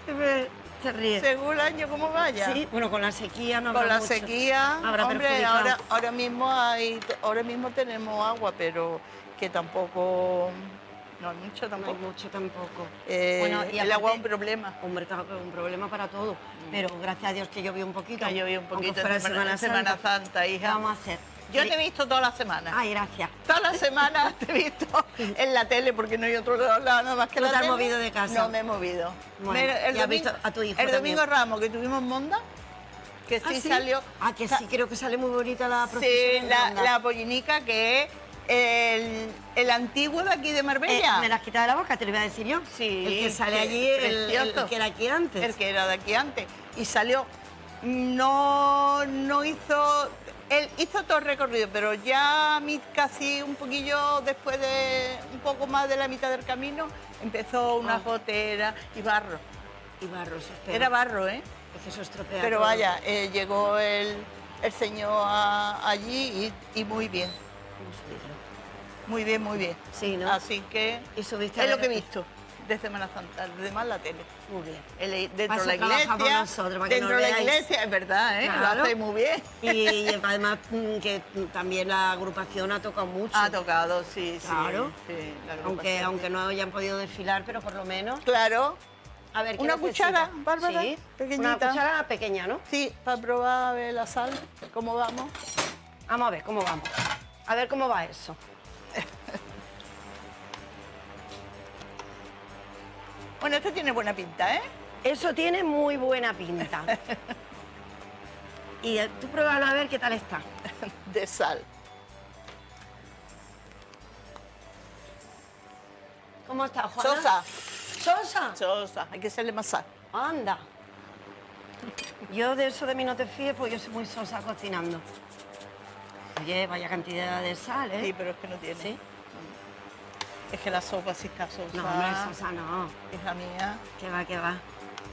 Se ríe. Según el año como vaya. Sí, bueno, con la sequía no Con habrá la mucho. sequía, Habrá hombre, perjudicado. ahora, ahora mismo hay, ahora mismo tenemos agua, pero que tampoco, no hay mucho No hay tampoco. mucho tampoco. Eh, Bueno, y el agua es aparte- un problema. Un mercado un problema para todo. Pero gracias a Dios que llovió un poquito. Que llovió un aunque poquito fuera en Semana, Semana Santa, ¿Qué hija. vamos a hacer? Yo te he visto toda la semana. Ay, gracias. Toda la semana te he visto en la tele porque no hay otro lado nada más que ¿No la te has tele. movido de casa? No me he movido. Bueno, Mira, el y has domingo, visto a tu hijo el también. domingo Ramos que tuvimos en Monda, que sí, ¿Ah, sí? salió. Ah, que sa- sí, creo que sale muy bonita la procesión. Sí, en la, Ronda. la pollinica que es el, el antiguo de aquí de Eh, Marbella. me la has quitado de la boca, te lo iba a decir yo. Sí, El que sale que- allí, el, el- precioso. el que era aquí antes. El que era de aquí antes. Y salió, no, no hizo, él hizo todo el recorrido, pero ya a mí casi un poquillo después de, un poco más de la mitad del camino, empezó una Ah. gotera y barro. Y barros, espera. Era barro, ¿eh? Es que eso estropea Pero todo. vaya, eh, llegó el, el señor a- allí y, y muy bien, Vamos a subirlo. muy bien, muy bien. Sí, ¿no? Así que Y subiste a es lo ver- que he visto de Semana Santa, de más la tele. Muy bien. El- dentro Para de la eso trabajamos iglesia, nosotros, para que dentro nos de la veáis. iglesia, es verdad, ¿eh? Claro. Lo hace muy bien. Y, y además mm, que mm, también la agrupación ha tocado mucho. Ha tocado, sí, sí. Claro. sí, la aunque, agrupación. aunque no hayan podido desfilar, pero por lo menos. Claro, A ver, ¿qué ¿Una necesita? cuchara, Bárbara? Sí, Pequeñita. una cuchara pequeña, ¿no? sí, para probar a ver la sal, cómo vamos. Vamos a ver cómo vamos. A ver cómo va eso. Bueno, esto tiene buena pinta, ¿eh? Eso tiene muy buena pinta. Y eh, tú pruébalo a ver qué tal está. De sal. ¿Cómo está, Juana? Sosa, ¿Sosa? sosa, hay que hacerle más sal. Anda. Yo de eso de mí no te fíes, porque yo soy muy sosa cocinando. Oye, vaya cantidad de sal, ¿eh? Sí, pero es que no tiene. ¿Sí? Es que la sopa sí está sosa. No, hombre, sosa no. Hija mía. Que va, que va.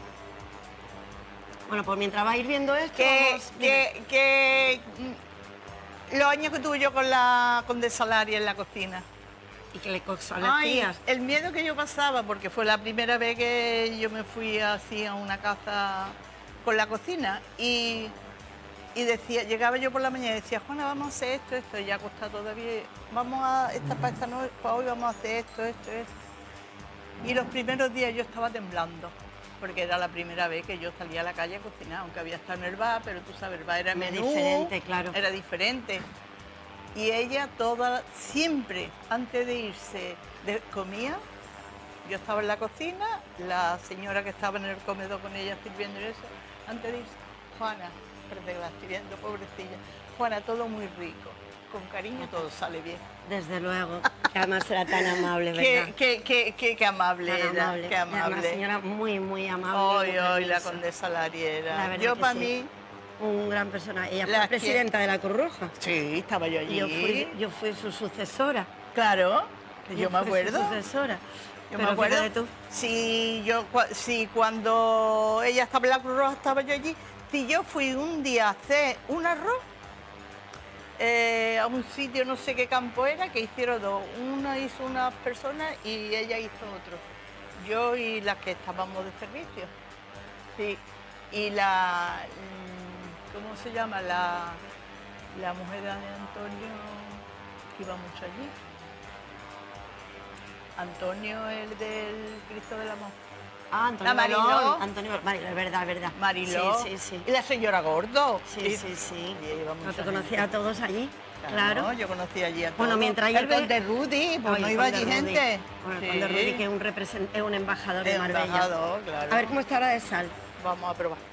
Bueno, pues mientras va a ir viendo esto... Que, vamos- dime. que, que mm, los años que tuve yo con la con Desalaria en la cocina. Y que le coxo a Ay, las tías. el miedo que yo pasaba, porque fue la primera vez que yo me fui así a una casa con la cocina y y decía, llegaba yo por la mañana y decía, Juana, vamos a hacer esto, esto, y ya acostado todavía, vamos a, esta, para, esta noche, para hoy vamos a hacer esto, esto, esto. Y los primeros días yo estaba temblando, porque era la primera vez que yo salía a la calle a cocinar, aunque había estado en el bar, pero tú sabes, el bar era menú, diferente, claro. Era diferente. Y ella toda, siempre, antes de irse, de, comía. Yo estaba en la cocina, la señora que estaba en el comedor con ella sirviendo eso, antes de irse, Juana, parece que la estoy viendo, pobrecilla, Juana, todo muy rico, con cariño todo sale bien. Desde luego, que además era tan amable, ¿verdad? Qué, qué, qué, qué amable tan era, amable. qué amable. Una señora muy, muy amable. Hoy, hoy, la condesa Lariera. Yo para sí. mí... Un gran personaje. Ella fue presidenta que... de la Cruz Roja. Sí, estaba yo allí. Yo fui, yo fui su sucesora. Claro, yo, yo me acuerdo. Su sucesora. Yo me acuerdo. Tú. Si yo, si cuando ella estaba en la Cruz Roja estaba yo allí. Si yo fui un día a hacer un arroz eh, a un sitio, no sé qué campo era, que hicieron dos. Una hizo unas personas y ella hizo otro. Yo y las que estábamos de servicio. Sí. Y la, ¿cómo se llama? La, la mujer de Antonio, que iba mucho allí. Antonio, el del Cristo del Amor. Ah, Antonio. La Mariló. Antonio, Mariló, es verdad, es verdad. Mariló. Sí, sí, sí. Y la señora Gordo. Sí, sí, sí. ¿No te conocía a todos allí? Claro. No, yo conocía allí a todos. Bueno, mientras el conde Rudy, pues no iba allí gente. Bueno, el conde Rudy, que es un, represent... es un embajador de Marbella. Embajador, claro. A ver cómo está la de sal. Vamos a probar.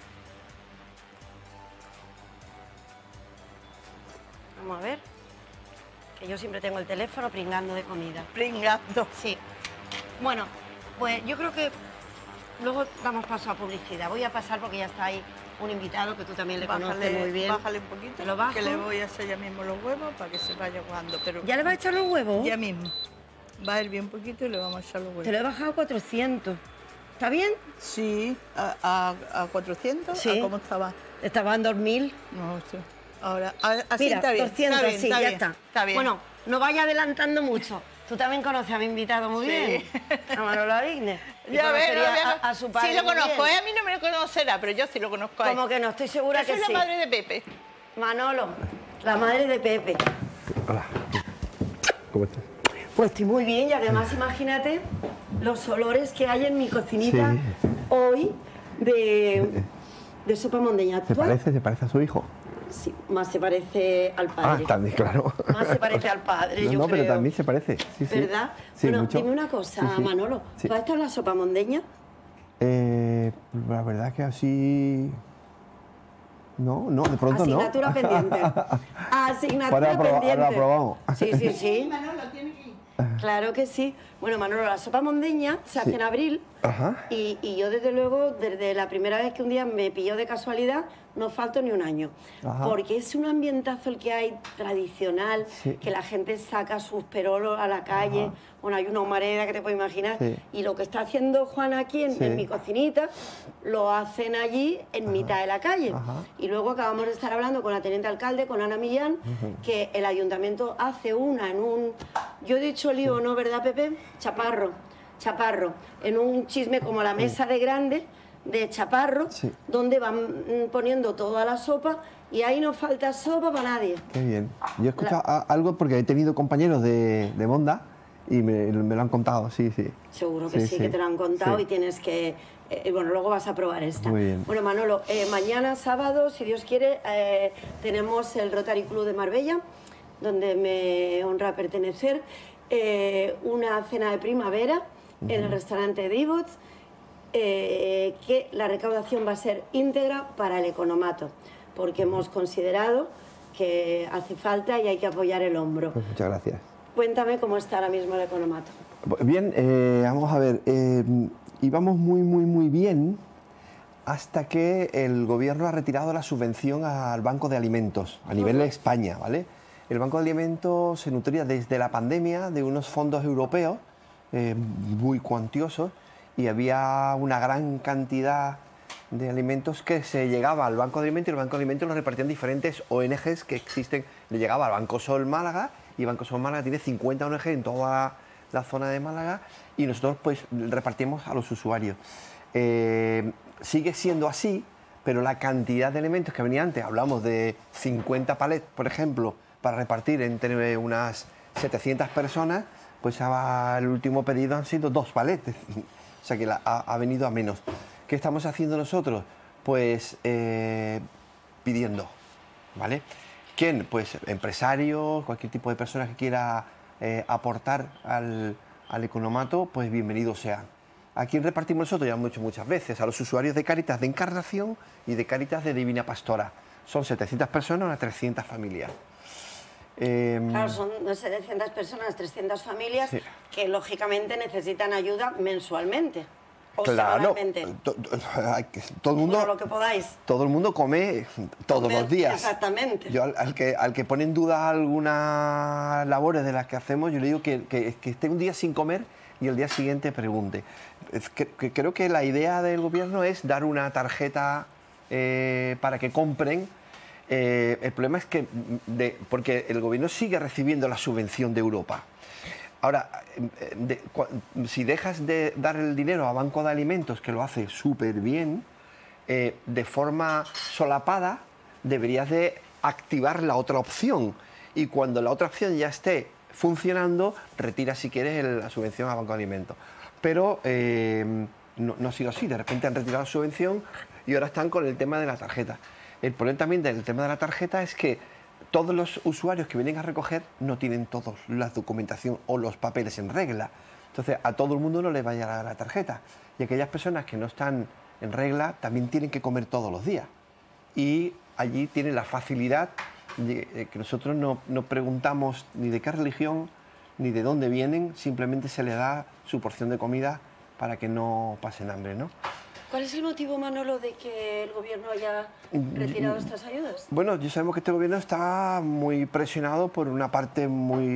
Vamos a ver. Que yo siempre tengo el teléfono pringando de comida. Pringando. Sí. Bueno, pues yo creo que luego damos paso a publicidad. Voy a pasar porque ya está ahí un invitado que tú también le bájale, conoces muy bien. Bájale un poquito, ¿Te lo bajo? Que le voy a hacer ya mismo los huevos para que se vaya jugando. Pero ¿Ya le vas a echar los huevos? Ya mismo. Va a hervir un poquito y le vamos a echar los huevos. Te lo he bajado a cuatrocientos. ¿Está bien? Sí, a, a, a cuatrocientos. Sí. ¿A cómo estaba? Estaba en dos mil. No, sí. Ahora, así Mira, está bien. doscientos, está bien, sí, está ya bien, está. Está bien. Bueno, no vaya adelantando mucho. Tú también conoces a mi invitado muy sí. bien, a Manolo Avigne. Ya ves, a, a su padre. Sí lo conozco, bien. ¿eh? A mí no me lo conocerá, pero yo sí lo conozco. Como que no, estoy segura yo que soy sí. la madre de Pepe. Manolo, la madre de Pepe. Hola. ¿Cómo estás? Pues estoy muy bien y además imagínate los olores que hay en mi cocinita sí. hoy de, de sopa mondeña. ¿Se parece, ¿Se parece a su hijo? Sí, más se parece al padre. Ah, también, claro. Más se parece al padre, no, yo no, creo. pero también se parece, sí, sí. ¿Verdad? Sí, bueno, mucho. Dime una cosa, sí, sí. Manolo. Sí. ¿Tú has estado en la sopa mondeña? Eh, la verdad que así... No, no, de pronto Asignatura no. pendiente. Asignatura Para pendiente. Ahora aprobamos. Sí, sí, sí. Manolo, tiene que ir. Claro que sí. Bueno, Manolo, la sopa mondeña se hace sí. en abril. Ajá. Y, y yo, desde luego, desde la primera vez que un día me pilló de casualidad, no falto ni un año. Ajá. Porque es un ambientazo el que hay tradicional, sí. que la gente saca sus perolos a la calle. Ajá. Bueno, hay una humareda que te puedes imaginar. Sí. Y lo que está haciendo Juana aquí en, sí. en mi cocinita, lo hacen allí en Ajá. mitad de la calle. Ajá. Y luego acabamos de estar hablando con la teniente alcalde, con Ana Millán, uh-huh. que el ayuntamiento hace una en un... Yo he dicho lío, sí. ¿no? ¿Verdad, Pepe? Chaparro, chaparro. En un chisme como la mesa de grande, de chaparro, sí. donde van poniendo toda la sopa y ahí no falta sopa para nadie. Qué bien. Yo he escuchado la... algo porque he tenido compañeros de, de Monda y me, me lo han contado, sí, sí. Seguro que sí, sí, sí. que te lo han contado sí. y tienes que... Eh, bueno, luego vas a probar esta. Muy bien. Bueno, Manolo, eh, mañana sábado, si Dios quiere, eh, tenemos el Rotary Club de Marbella, donde me honra pertenecer, eh, una cena de primavera uh-huh. en el restaurante Divot, eh, que la recaudación va a ser íntegra para el economato, porque hemos considerado que hace falta y hay que apoyar el hombro. Pues muchas gracias. Cuéntame cómo está ahora mismo el economato. Bien, eh, vamos a ver, eh, íbamos muy, muy, muy bien hasta que el gobierno ha retirado la subvención al Banco de Alimentos a nivel de España, ¿vale? El Banco de Alimentos se nutría desde la pandemia de unos fondos europeos eh, muy cuantiosos y había una gran cantidad de alimentos que se llegaba al Banco de Alimentos y el Banco de Alimentos los repartían diferentes O N Ges que existen. Le llegaba al Banco Sol Málaga y Banco Sol Málaga tiene cincuenta O N Ge en toda la zona de Málaga y nosotros pues repartimos a los usuarios. Eh, sigue siendo así, pero la cantidad de elementos que venía antes, hablamos de cincuenta palets, por ejemplo, para repartir entre unas setecientas personas, pues el último pedido han sido dos palets, o sea que la, ha, ha venido a menos. ¿Qué estamos haciendo nosotros? Pues eh, pidiendo, ¿vale? ¿Quién? Pues empresarios, cualquier tipo de persona que quiera eh, aportar al, al economato, pues bienvenidos sean. ¿A quién repartimos nosotros? Ya hemos hecho muchas veces, a los usuarios de Cáritas de Encarnación y de Cáritas de Divina Pastora. Son setecientas personas, unas trescientas familias. Eh, claro, son setecientas personas, trescientas familias, sí, que lógicamente necesitan ayuda mensualmente. O claro, to, to, todo el mundo, bueno, lo que podáis. Todo el mundo come todos Comer, los días. Exactamente. Yo al, al, que, al que pone en duda algunas labores de las que hacemos, yo le digo que, que, que esté un día sin comer y el día siguiente pregunte. Que, que creo que la idea del gobierno es dar una tarjeta eh, para que compren. Eh, el problema es que, de, porque el gobierno sigue recibiendo la subvención de Europa. Ahora, de, si dejas de dar el dinero a Banco de Alimentos, que lo hace súper bien, eh, de forma solapada, deberías de activar la otra opción. Y cuando la otra opción ya esté funcionando, retira si quieres el, la subvención a Banco de Alimentos. Pero eh, no, no ha sido así. De repente han retirado la subvención y ahora están con el tema de la tarjeta. El problema también del tema de la tarjeta es que todos los usuarios que vienen a recoger no tienen toda la documentación o los papeles en regla. Entonces, a todo el mundo no le va a llegar la tarjeta. Y aquellas personas que no están en regla también tienen que comer todos los días. Y allí tienen la facilidad de que nosotros no, no preguntamos ni de qué religión ni de dónde vienen, simplemente se les da su porción de comida para que no pasen hambre, ¿no? ¿Cuál es el motivo, Manolo, de que el gobierno haya retirado estas ayudas? Bueno, ya sabemos que este gobierno está muy presionado por una parte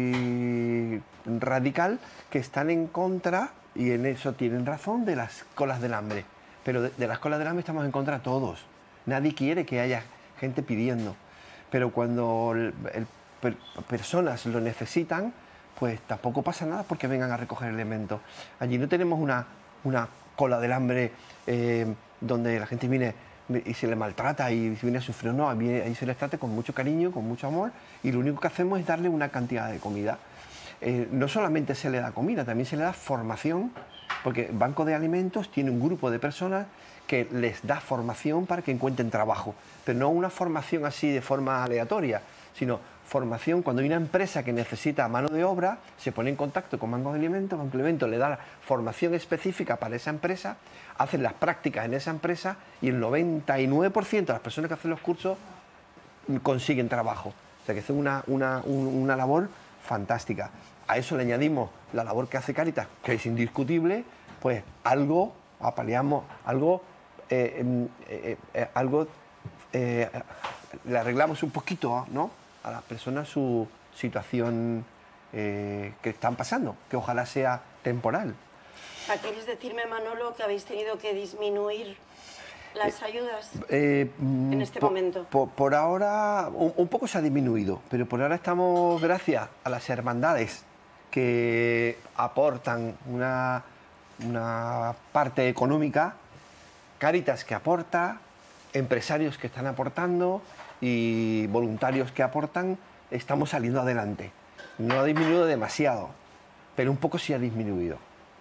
muy radical, que están en contra, y en eso tienen razón, de las colas del hambre. Pero de, de las colas del hambre estamos en contra todos. Nadie quiere que haya gente pidiendo. Pero cuando el, el, per, personas lo necesitan, pues tampoco pasa nada porque vengan a recoger elementos. Allí no tenemos una, una cola del hambre eh, donde la gente viene y se le maltrata y viene a sufrir. No, ahí se les trata con mucho cariño, con mucho amor, y lo único que hacemos es darle una cantidad de comida. Eh, no solamente se le da comida, también se le da formación, porque Banco de Alimentos tiene un grupo de personas que les da formación para que encuentren trabajo, pero no una formación así de forma aleatoria, sino formación cuando hay una empresa que necesita mano de obra, se pone en contacto con Banco de Alimentos, Banco de Alimentos le da formación específica para esa empresa, hacen las prácticas en esa empresa y el noventa y nueve por ciento de las personas que hacen los cursos consiguen trabajo. O sea que es una, una, una labor fantástica. A eso le añadimos la labor que hace Cáritas, que es indiscutible, pues algo, apaleamos, algo, eh, eh, eh, algo eh, le arreglamos un poquito, ¿no?, a las personas su situación eh, que están pasando, que ojalá sea temporal. ¿Quieres decirme, Manolo, que habéis tenido que disminuir las ayudas eh, en este por, momento? Por, por ahora, un, un poco se ha disminuido, pero por ahora estamos, gracias a las hermandades que aportan una, una parte económica, Cáritas que aporta, empresarios que están aportando y voluntarios que aportan, estamos saliendo adelante. No ha disminuido demasiado, pero un poco sí ha disminuido.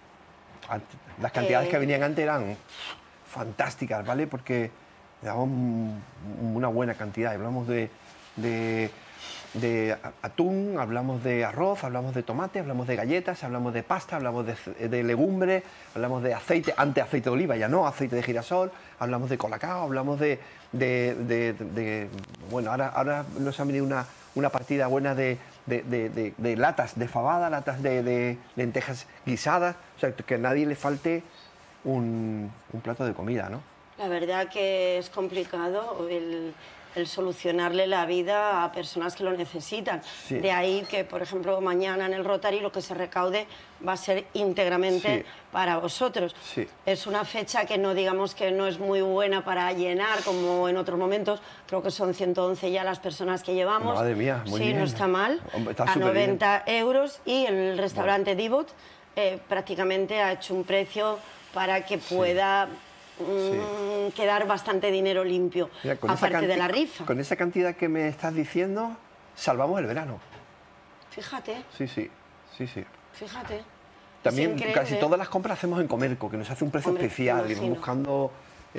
Las cantidades eh... que venían antes eran fantásticas, ¿vale? Porque daban una buena cantidad. Hablamos de, de, de atún, hablamos de arroz, hablamos de tomate, hablamos de galletas, hablamos de pasta, hablamos de, de legumbre, hablamos de aceite, antes aceite de oliva, ya no, aceite de girasol, hablamos de colacao, hablamos de... de, de, de, de bueno, ahora, ahora nos ha venido una, una partida buena de, de, de, de, de latas de fabada, latas de, de lentejas guisadas, o sea, que a nadie le falte un, un plato de comida, ¿no? La verdad que es complicado el, el solucionarle la vida a personas que lo necesitan. Sí. De ahí que, por ejemplo, mañana en el Rotary lo que se recaude va a ser íntegramente sí. para vosotros. Sí. Es una fecha que no digamos que no es muy buena para llenar, como en otros momentos. Creo que son ciento once ya las personas que llevamos. Madre mía, muy sí, bien. No está mal. Hombre, está a noventa bien. euros y el restaurante bueno. Divot eh, prácticamente ha hecho un precio para que pueda... Sí. mmm, sí. quedar bastante dinero limpio, Mira, aparte de la rifa. Con esa cantidad que me estás diciendo, salvamos el verano. Fíjate. Sí, sí, sí, sí. Fíjate. También casi todas las compras hacemos en Comerco, que nos hace un precio Hombre, especial, y buscando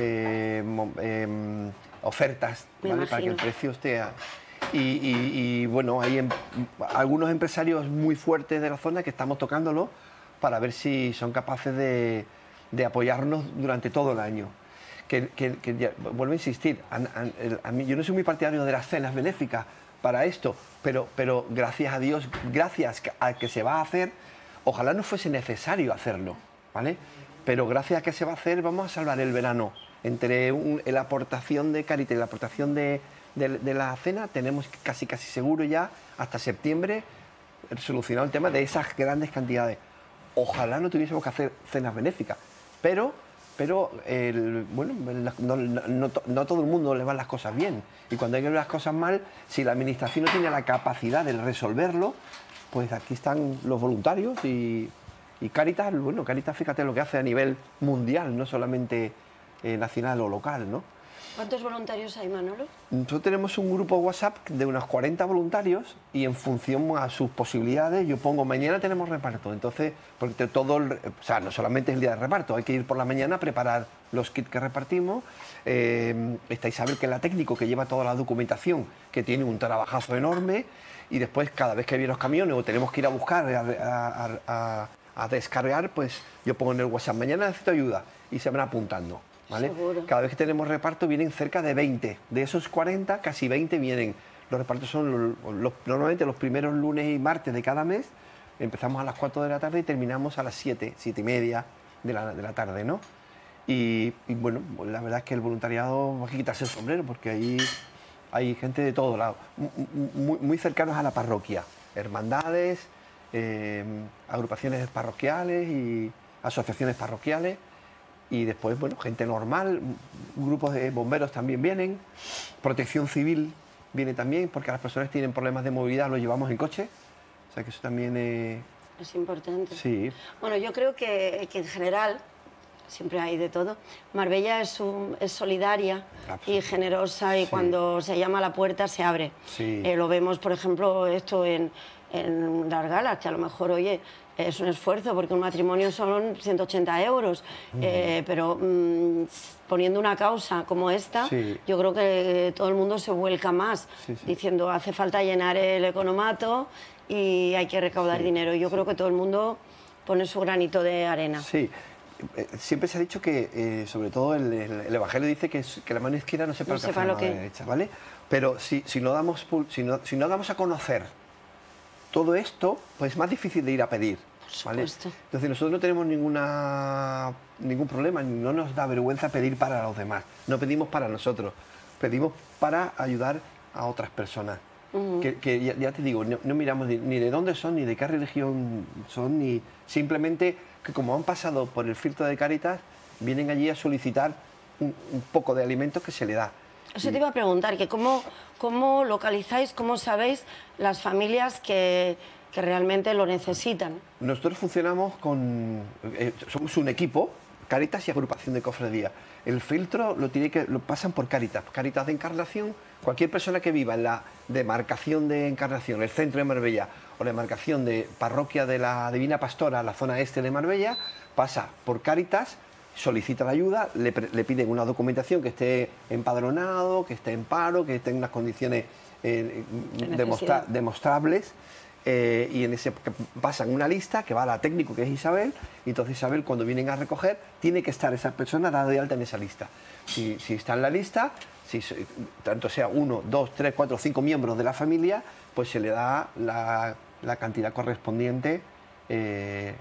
eh, eh, ofertas, ¿vale? Para que el precio esté... A... Y, y, y bueno, hay em, algunos empresarios muy fuertes de la zona que estamos tocándolo para ver si son capaces de, de apoyarnos durante todo el año. Que, que, que ya, vuelvo a insistir, a, a, a mí, yo no soy muy partidario de las cenas benéficas para esto, pero, pero gracias a Dios, gracias a que se va a hacer, ojalá no fuese necesario hacerlo, ¿vale? Pero gracias a que se va a hacer, vamos a salvar el verano. Entre un, la aportación de Cáritas y la aportación de, de, de la cena, tenemos casi casi seguro ya hasta septiembre solucionado el tema de esas grandes cantidades. Ojalá no tuviésemos que hacer cenas benéficas, pero, pero el, bueno, no, no, no, no todo el mundo le van las cosas bien. Y cuando hay que ver las cosas mal, si la administración no tiene la capacidad de resolverlo, pues aquí están los voluntarios y, y Cáritas, bueno, Cáritas, fíjate lo que hace a nivel mundial, no solamente eh, nacional o local, ¿no? ¿Cuántos voluntarios hay, Manolo? Nosotros tenemos un grupo WhatsApp de unos cuarenta voluntarios y en función a sus posibilidades yo pongo, mañana tenemos reparto, entonces, porque todo, el, o sea, no solamente es el día de reparto, hay que ir por la mañana a preparar los kits que repartimos. Eh, está Isabel, que es la técnico, que lleva toda la documentación, que tiene un trabajazo enorme, y después cada vez que vienen los camiones o tenemos que ir a buscar, a, a, a, a descargar, pues yo pongo en el WhatsApp, mañana necesito ayuda, y se van apuntando, ¿vale? Seguro. Cada vez que tenemos reparto vienen cerca de veinte, de esos cuarenta, casi veinte vienen. Los repartos son los, los, normalmente los primeros lunes y martes de cada mes, empezamos a las cuatro de la tarde y terminamos a las siete, siete y media de la, de la tarde, ¿no? Y, y bueno, la verdad es que el voluntariado, hay que quitarse el sombrero, porque ahí hay gente de todos lados, muy, muy cercanos a la parroquia, hermandades, eh, agrupaciones parroquiales y asociaciones parroquiales, y después, bueno, gente normal, grupos de bomberos también vienen, protección civil viene también, porque las personas que tienen problemas de movilidad los llevamos en coche, o sea que eso también es... Es importante. Sí. Bueno, yo creo que, que en general, siempre hay de todo, Marbella es, un, es solidaria y generosa, y sí. Cuando se llama a la puerta se abre. Sí. Eh, lo vemos, por ejemplo, esto en, en las galas, que a lo mejor, oye, es un esfuerzo, porque un matrimonio son ciento ochenta euros, mm. eh, pero mmm, poniendo una causa como esta, sí. Yo creo que todo el mundo se vuelca más, sí, sí. Diciendo hace falta llenar el economato y hay que recaudar sí. dinero. Yo sí. creo que todo el mundo pone su granito de arena. Sí. Siempre se ha dicho que, eh, sobre todo el, el, el Evangelio dice que, que la mano izquierda no sepa no lo que hace la mano derecha, ¿vale? Pero si, si, no damos, si, no, si no damos a conocer todo esto, pues es más difícil de ir a pedir, ¿vale? Entonces nosotros no tenemos ninguna, ningún problema, no nos da vergüenza pedir para los demás, no pedimos para nosotros, pedimos para ayudar a otras personas. Uh-huh. Que, que ya, ya te digo, no, no miramos ni, ni de dónde son, ni de qué religión son, ni simplemente que como han pasado por el filtro de Cáritas, vienen allí a solicitar un, un poco de alimentos que se le da. Eso te iba a preguntar, que cómo, cómo localizáis, cómo sabéis las familias que, que realmente lo necesitan. Nosotros funcionamos con... Eh, somos un equipo, Cáritas y agrupación de cofradía. El filtro lo, tiene que, lo pasan por Cáritas, Cáritas de Encarnación. Cualquier persona que viva en la demarcación de Encarnación, el centro de Marbella, o la demarcación de Parroquia de la Divina Pastora, la zona este de Marbella, pasa por Cáritas, solicita la ayuda, le, le piden una documentación que esté empadronado, que esté en paro, que esté en unas condiciones eh, demostra, demostrables, eh, y en ese pasan una lista que va a la técnico, que es Isabel, y entonces Isabel, cuando vienen a recoger, tiene que estar esa persona dada de alta en esa lista. Si, si está en la lista, si tanto sea uno, dos, tres, cuatro, cinco miembros de la familia, pues se le da la, la cantidad correspondiente eh,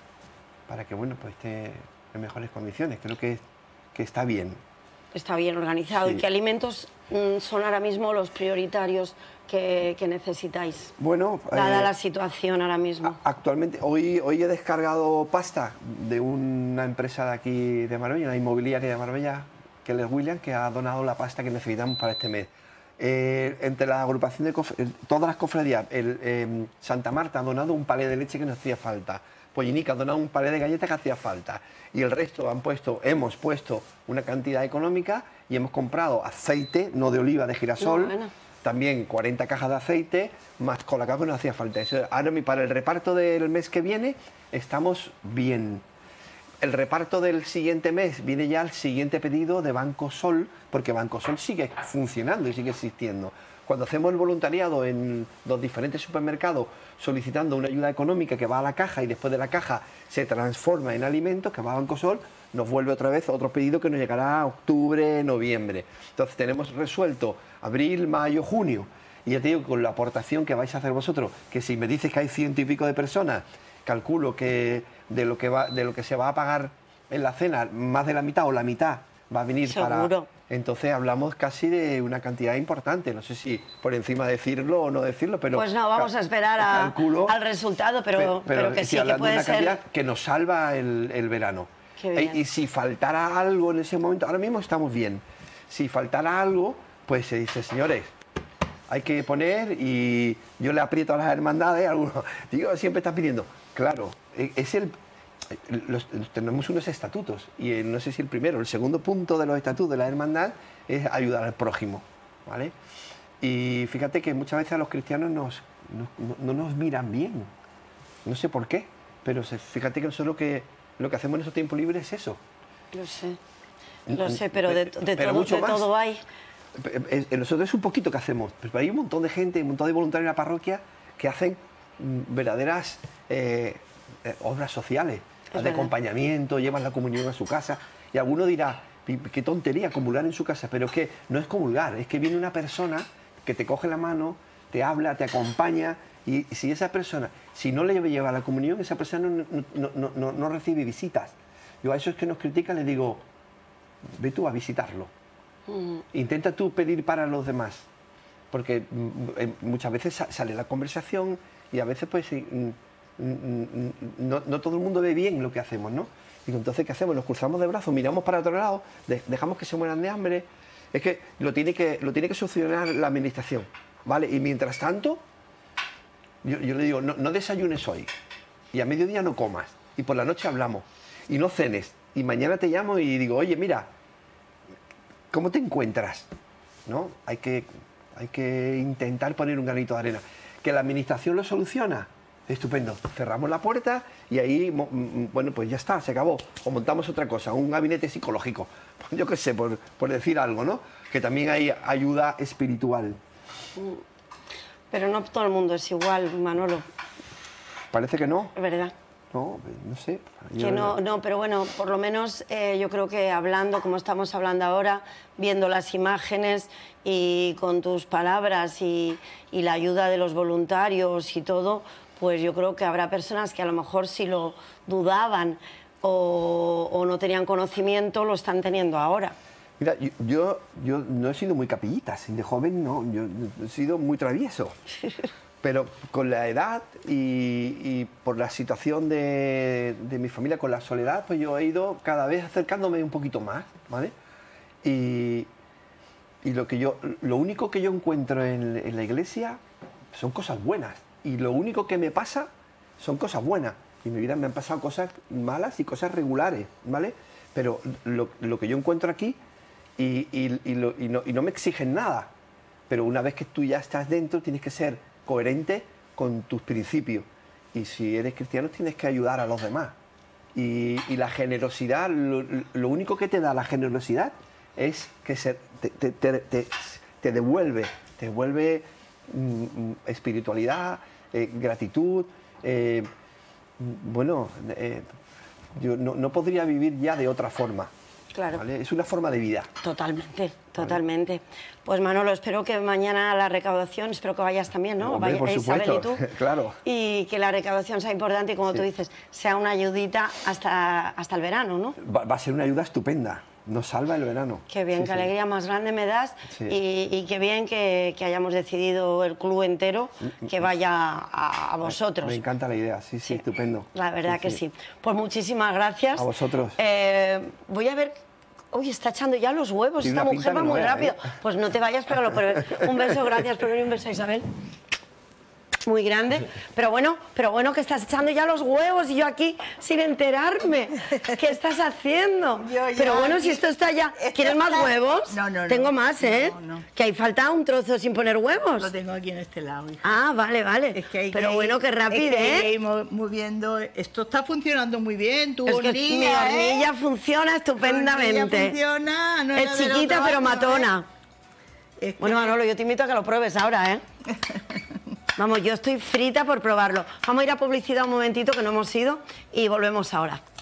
para que, bueno, pues esté en mejores condiciones. Creo que, que está bien. Está bien organizado. Sí. ¿Y qué alimentos mm, son ahora mismo los prioritarios que, que necesitáis? Bueno, dada eh, la situación ahora mismo. Actualmente, hoy, hoy he descargado pasta de una empresa de aquí de Marbella, una inmobiliaria de Marbella, que es William, que ha donado la pasta que necesitamos para este mes. Eh, entre la agrupación de todas las cofradías, el, eh, Santa Marta ha donado un palé de leche que nos hacía falta. Pollinica ha donado un par de galletas que hacía falta. Y el resto han puesto, hemos puesto una cantidad económica y hemos comprado aceite, no de oliva, de girasol, no, bueno. También cuarenta cajas de aceite, más colacao que nos hacía falta. Eso, ahora para el reparto del mes que viene estamos bien. El reparto del siguiente mes viene ya el siguiente pedido de Banco Sol, porque Banco Sol sigue funcionando y sigue existiendo. Cuando hacemos el voluntariado en los diferentes supermercados solicitando una ayuda económica que va a la caja y después de la caja se transforma en alimentos, que va a Banco Sol, nos vuelve otra vez otro pedido que nos llegará a octubre, noviembre. Entonces tenemos resuelto abril, mayo, junio. Y ya te digo, con la aportación que vais a hacer vosotros, que si me dices que hay ciento y pico de personas, calculo que de lo que, va, de lo que se va a pagar en la cena, más de la mitad o la mitad va a venir Seguro. para... Entonces hablamos casi de una cantidad importante, no sé si por encima de decirlo o no decirlo, pero... Pues no, vamos a esperar a, calculo, al resultado, pero, pero, pero que sí, que puede una ser... que nos salva el, el verano. Y, y si faltara algo en ese momento, ahora mismo estamos bien, si faltara algo, pues se dice, señores, hay que poner y yo le aprieto a las hermandades, algunos, digo, siempre están pidiendo, claro, es el... Los, tenemos unos estatutos y eh, no sé si el primero, el segundo punto de los estatutos de la hermandad es ayudar al prójimo, ¿vale? Y fíjate que muchas veces a los cristianos nos, no, no, no nos miran bien, no sé por qué, pero se, fíjate que nosotros lo que, lo que hacemos en nuestro tiempo libre es eso. Lo sé, lo sé, pero de, de, pero todo, de todo hay. Nosotros es un poquito que hacemos, pero hay un montón de gente, un montón de voluntarios en la parroquia que hacen verdaderas eh, obras sociales. De verdad. Acompañamiento, llevan la comunión a su casa y alguno dirá, qué tontería comulgar en su casa, pero es que no es comulgar, es que viene una persona que te coge la mano, te habla, te acompaña y si esa persona, si no le lleva la comunión, esa persona no, no, no, no, no recibe visitas. Yo a esos que nos critican les digo, ve tú a visitarlo, mm. intenta tú pedir para los demás, porque muchas veces sale la conversación y a veces pues... No, no todo el mundo ve bien lo que hacemos, ¿no? Y entonces, ¿qué hacemos? Nos cruzamos de brazos, miramos para otro lado, de, dejamos que se mueran de hambre. Es que lo tiene que, lo tiene que solucionar la administración, ¿vale? Y mientras tanto, yo, yo le digo, no, no desayunes hoy, y a mediodía no comas, y por la noche hablamos, y no cenes, y mañana te llamo y digo, oye, mira, ¿cómo te encuentras? ¿No? Hay que, hay que intentar poner un granito de arena. ¿Que la administración lo soluciona? Estupendo, cerramos la puerta y ahí, bueno, pues ya está, se acabó. O montamos otra cosa, un gabinete psicológico, yo qué sé, por, por decir algo, ¿no? Que también hay ayuda espiritual. Pero no todo el mundo es igual, Manolo. Parece que no. Es verdad. No, no sé. Que no, no, pero bueno, por lo menos eh, yo creo que hablando, como estamos hablando ahora, viendo las imágenes y con tus palabras y, y la ayuda de los voluntarios y todo, pues yo creo que habrá personas que a lo mejor si lo dudaban o, o no tenían conocimiento, lo están teniendo ahora. Mira, yo, yo, yo no he sido muy capillita, de joven no, yo he sido muy travieso. Pero con la edad y, y por la situación de, de mi familia, con la soledad, pues yo he ido cada vez acercándome un poquito más, ¿vale? Y, y lo, que yo, lo único que yo encuentro en, en la iglesia son cosas buenas. Y lo único que me pasa son cosas buenas. Y en mi vida me han pasado cosas malas y cosas regulares, ¿vale? Pero lo, lo que yo encuentro aquí y, y, y, lo, y, no, y no me exigen nada. Pero una vez que tú ya estás dentro, tienes que ser coherente con tus principios. Y si eres cristiano, tienes que ayudar a los demás. Y, y la generosidad, lo, lo único que te da la generosidad es que se, te, te, te, te, te devuelve, te devuelve mm, espiritualidad, eh, gratitud. Eh, bueno, eh, yo no, no podría vivir ya de otra forma. Claro. ¿Vale? Es una forma de vida. Totalmente, totalmente. ¿Vale? Pues Manolo, espero que mañana la recaudación, espero que vayas también, ¿no? Hombre, por Isabel supuesto, y tú. claro. Y que la recaudación sea importante y, como sí. tú dices, sea una ayudita hasta, hasta el verano, ¿no? Va, va a ser una ayuda estupenda. Nos salva el verano. Qué bien, sí, qué sí. alegría más grande me das sí. y, y qué bien que, que hayamos decidido el club entero que vaya a, a vosotros. Me encanta la idea, sí, sí, sí. estupendo. La verdad sí, que sí. sí. Pues muchísimas gracias. A vosotros. Eh, voy a ver... Uy, está echando ya los huevos, Tiene esta mujer va muy no rápido. ¿eh? Pues no te vayas, pero un beso, gracias por venir, un beso a Isabel. muy grande. Pero bueno, pero bueno que estás echando ya los huevos y yo aquí sin enterarme. ¿Qué estás haciendo? Yo ya pero bueno, aquí- si esto está ya... Esto ¿Quieres más está- huevos? No, no, no. Tengo más, ¿eh? No, no. Que ahí falta un trozo sin poner huevos. Lo tengo aquí en este lado, hija. Ah, vale, vale. Es que hay pero que bueno, ir- qué rápido, es que hay que ¿eh? ir mo- moviendo. Esto está funcionando muy bien, tu Es que hornilla, mi ¿eh? hornilla funciona Tu estupendamente. hornilla funciona, no es la del chiquita otro pero año, matona. ¿eh? Es que- Bueno, Manolo, yo te invito a que lo pruebes ahora, ¿eh? Vamos, yo estoy frita por probarlo. Vamos a ir a publicidad un momentito, que no hemos ido, y volvemos ahora.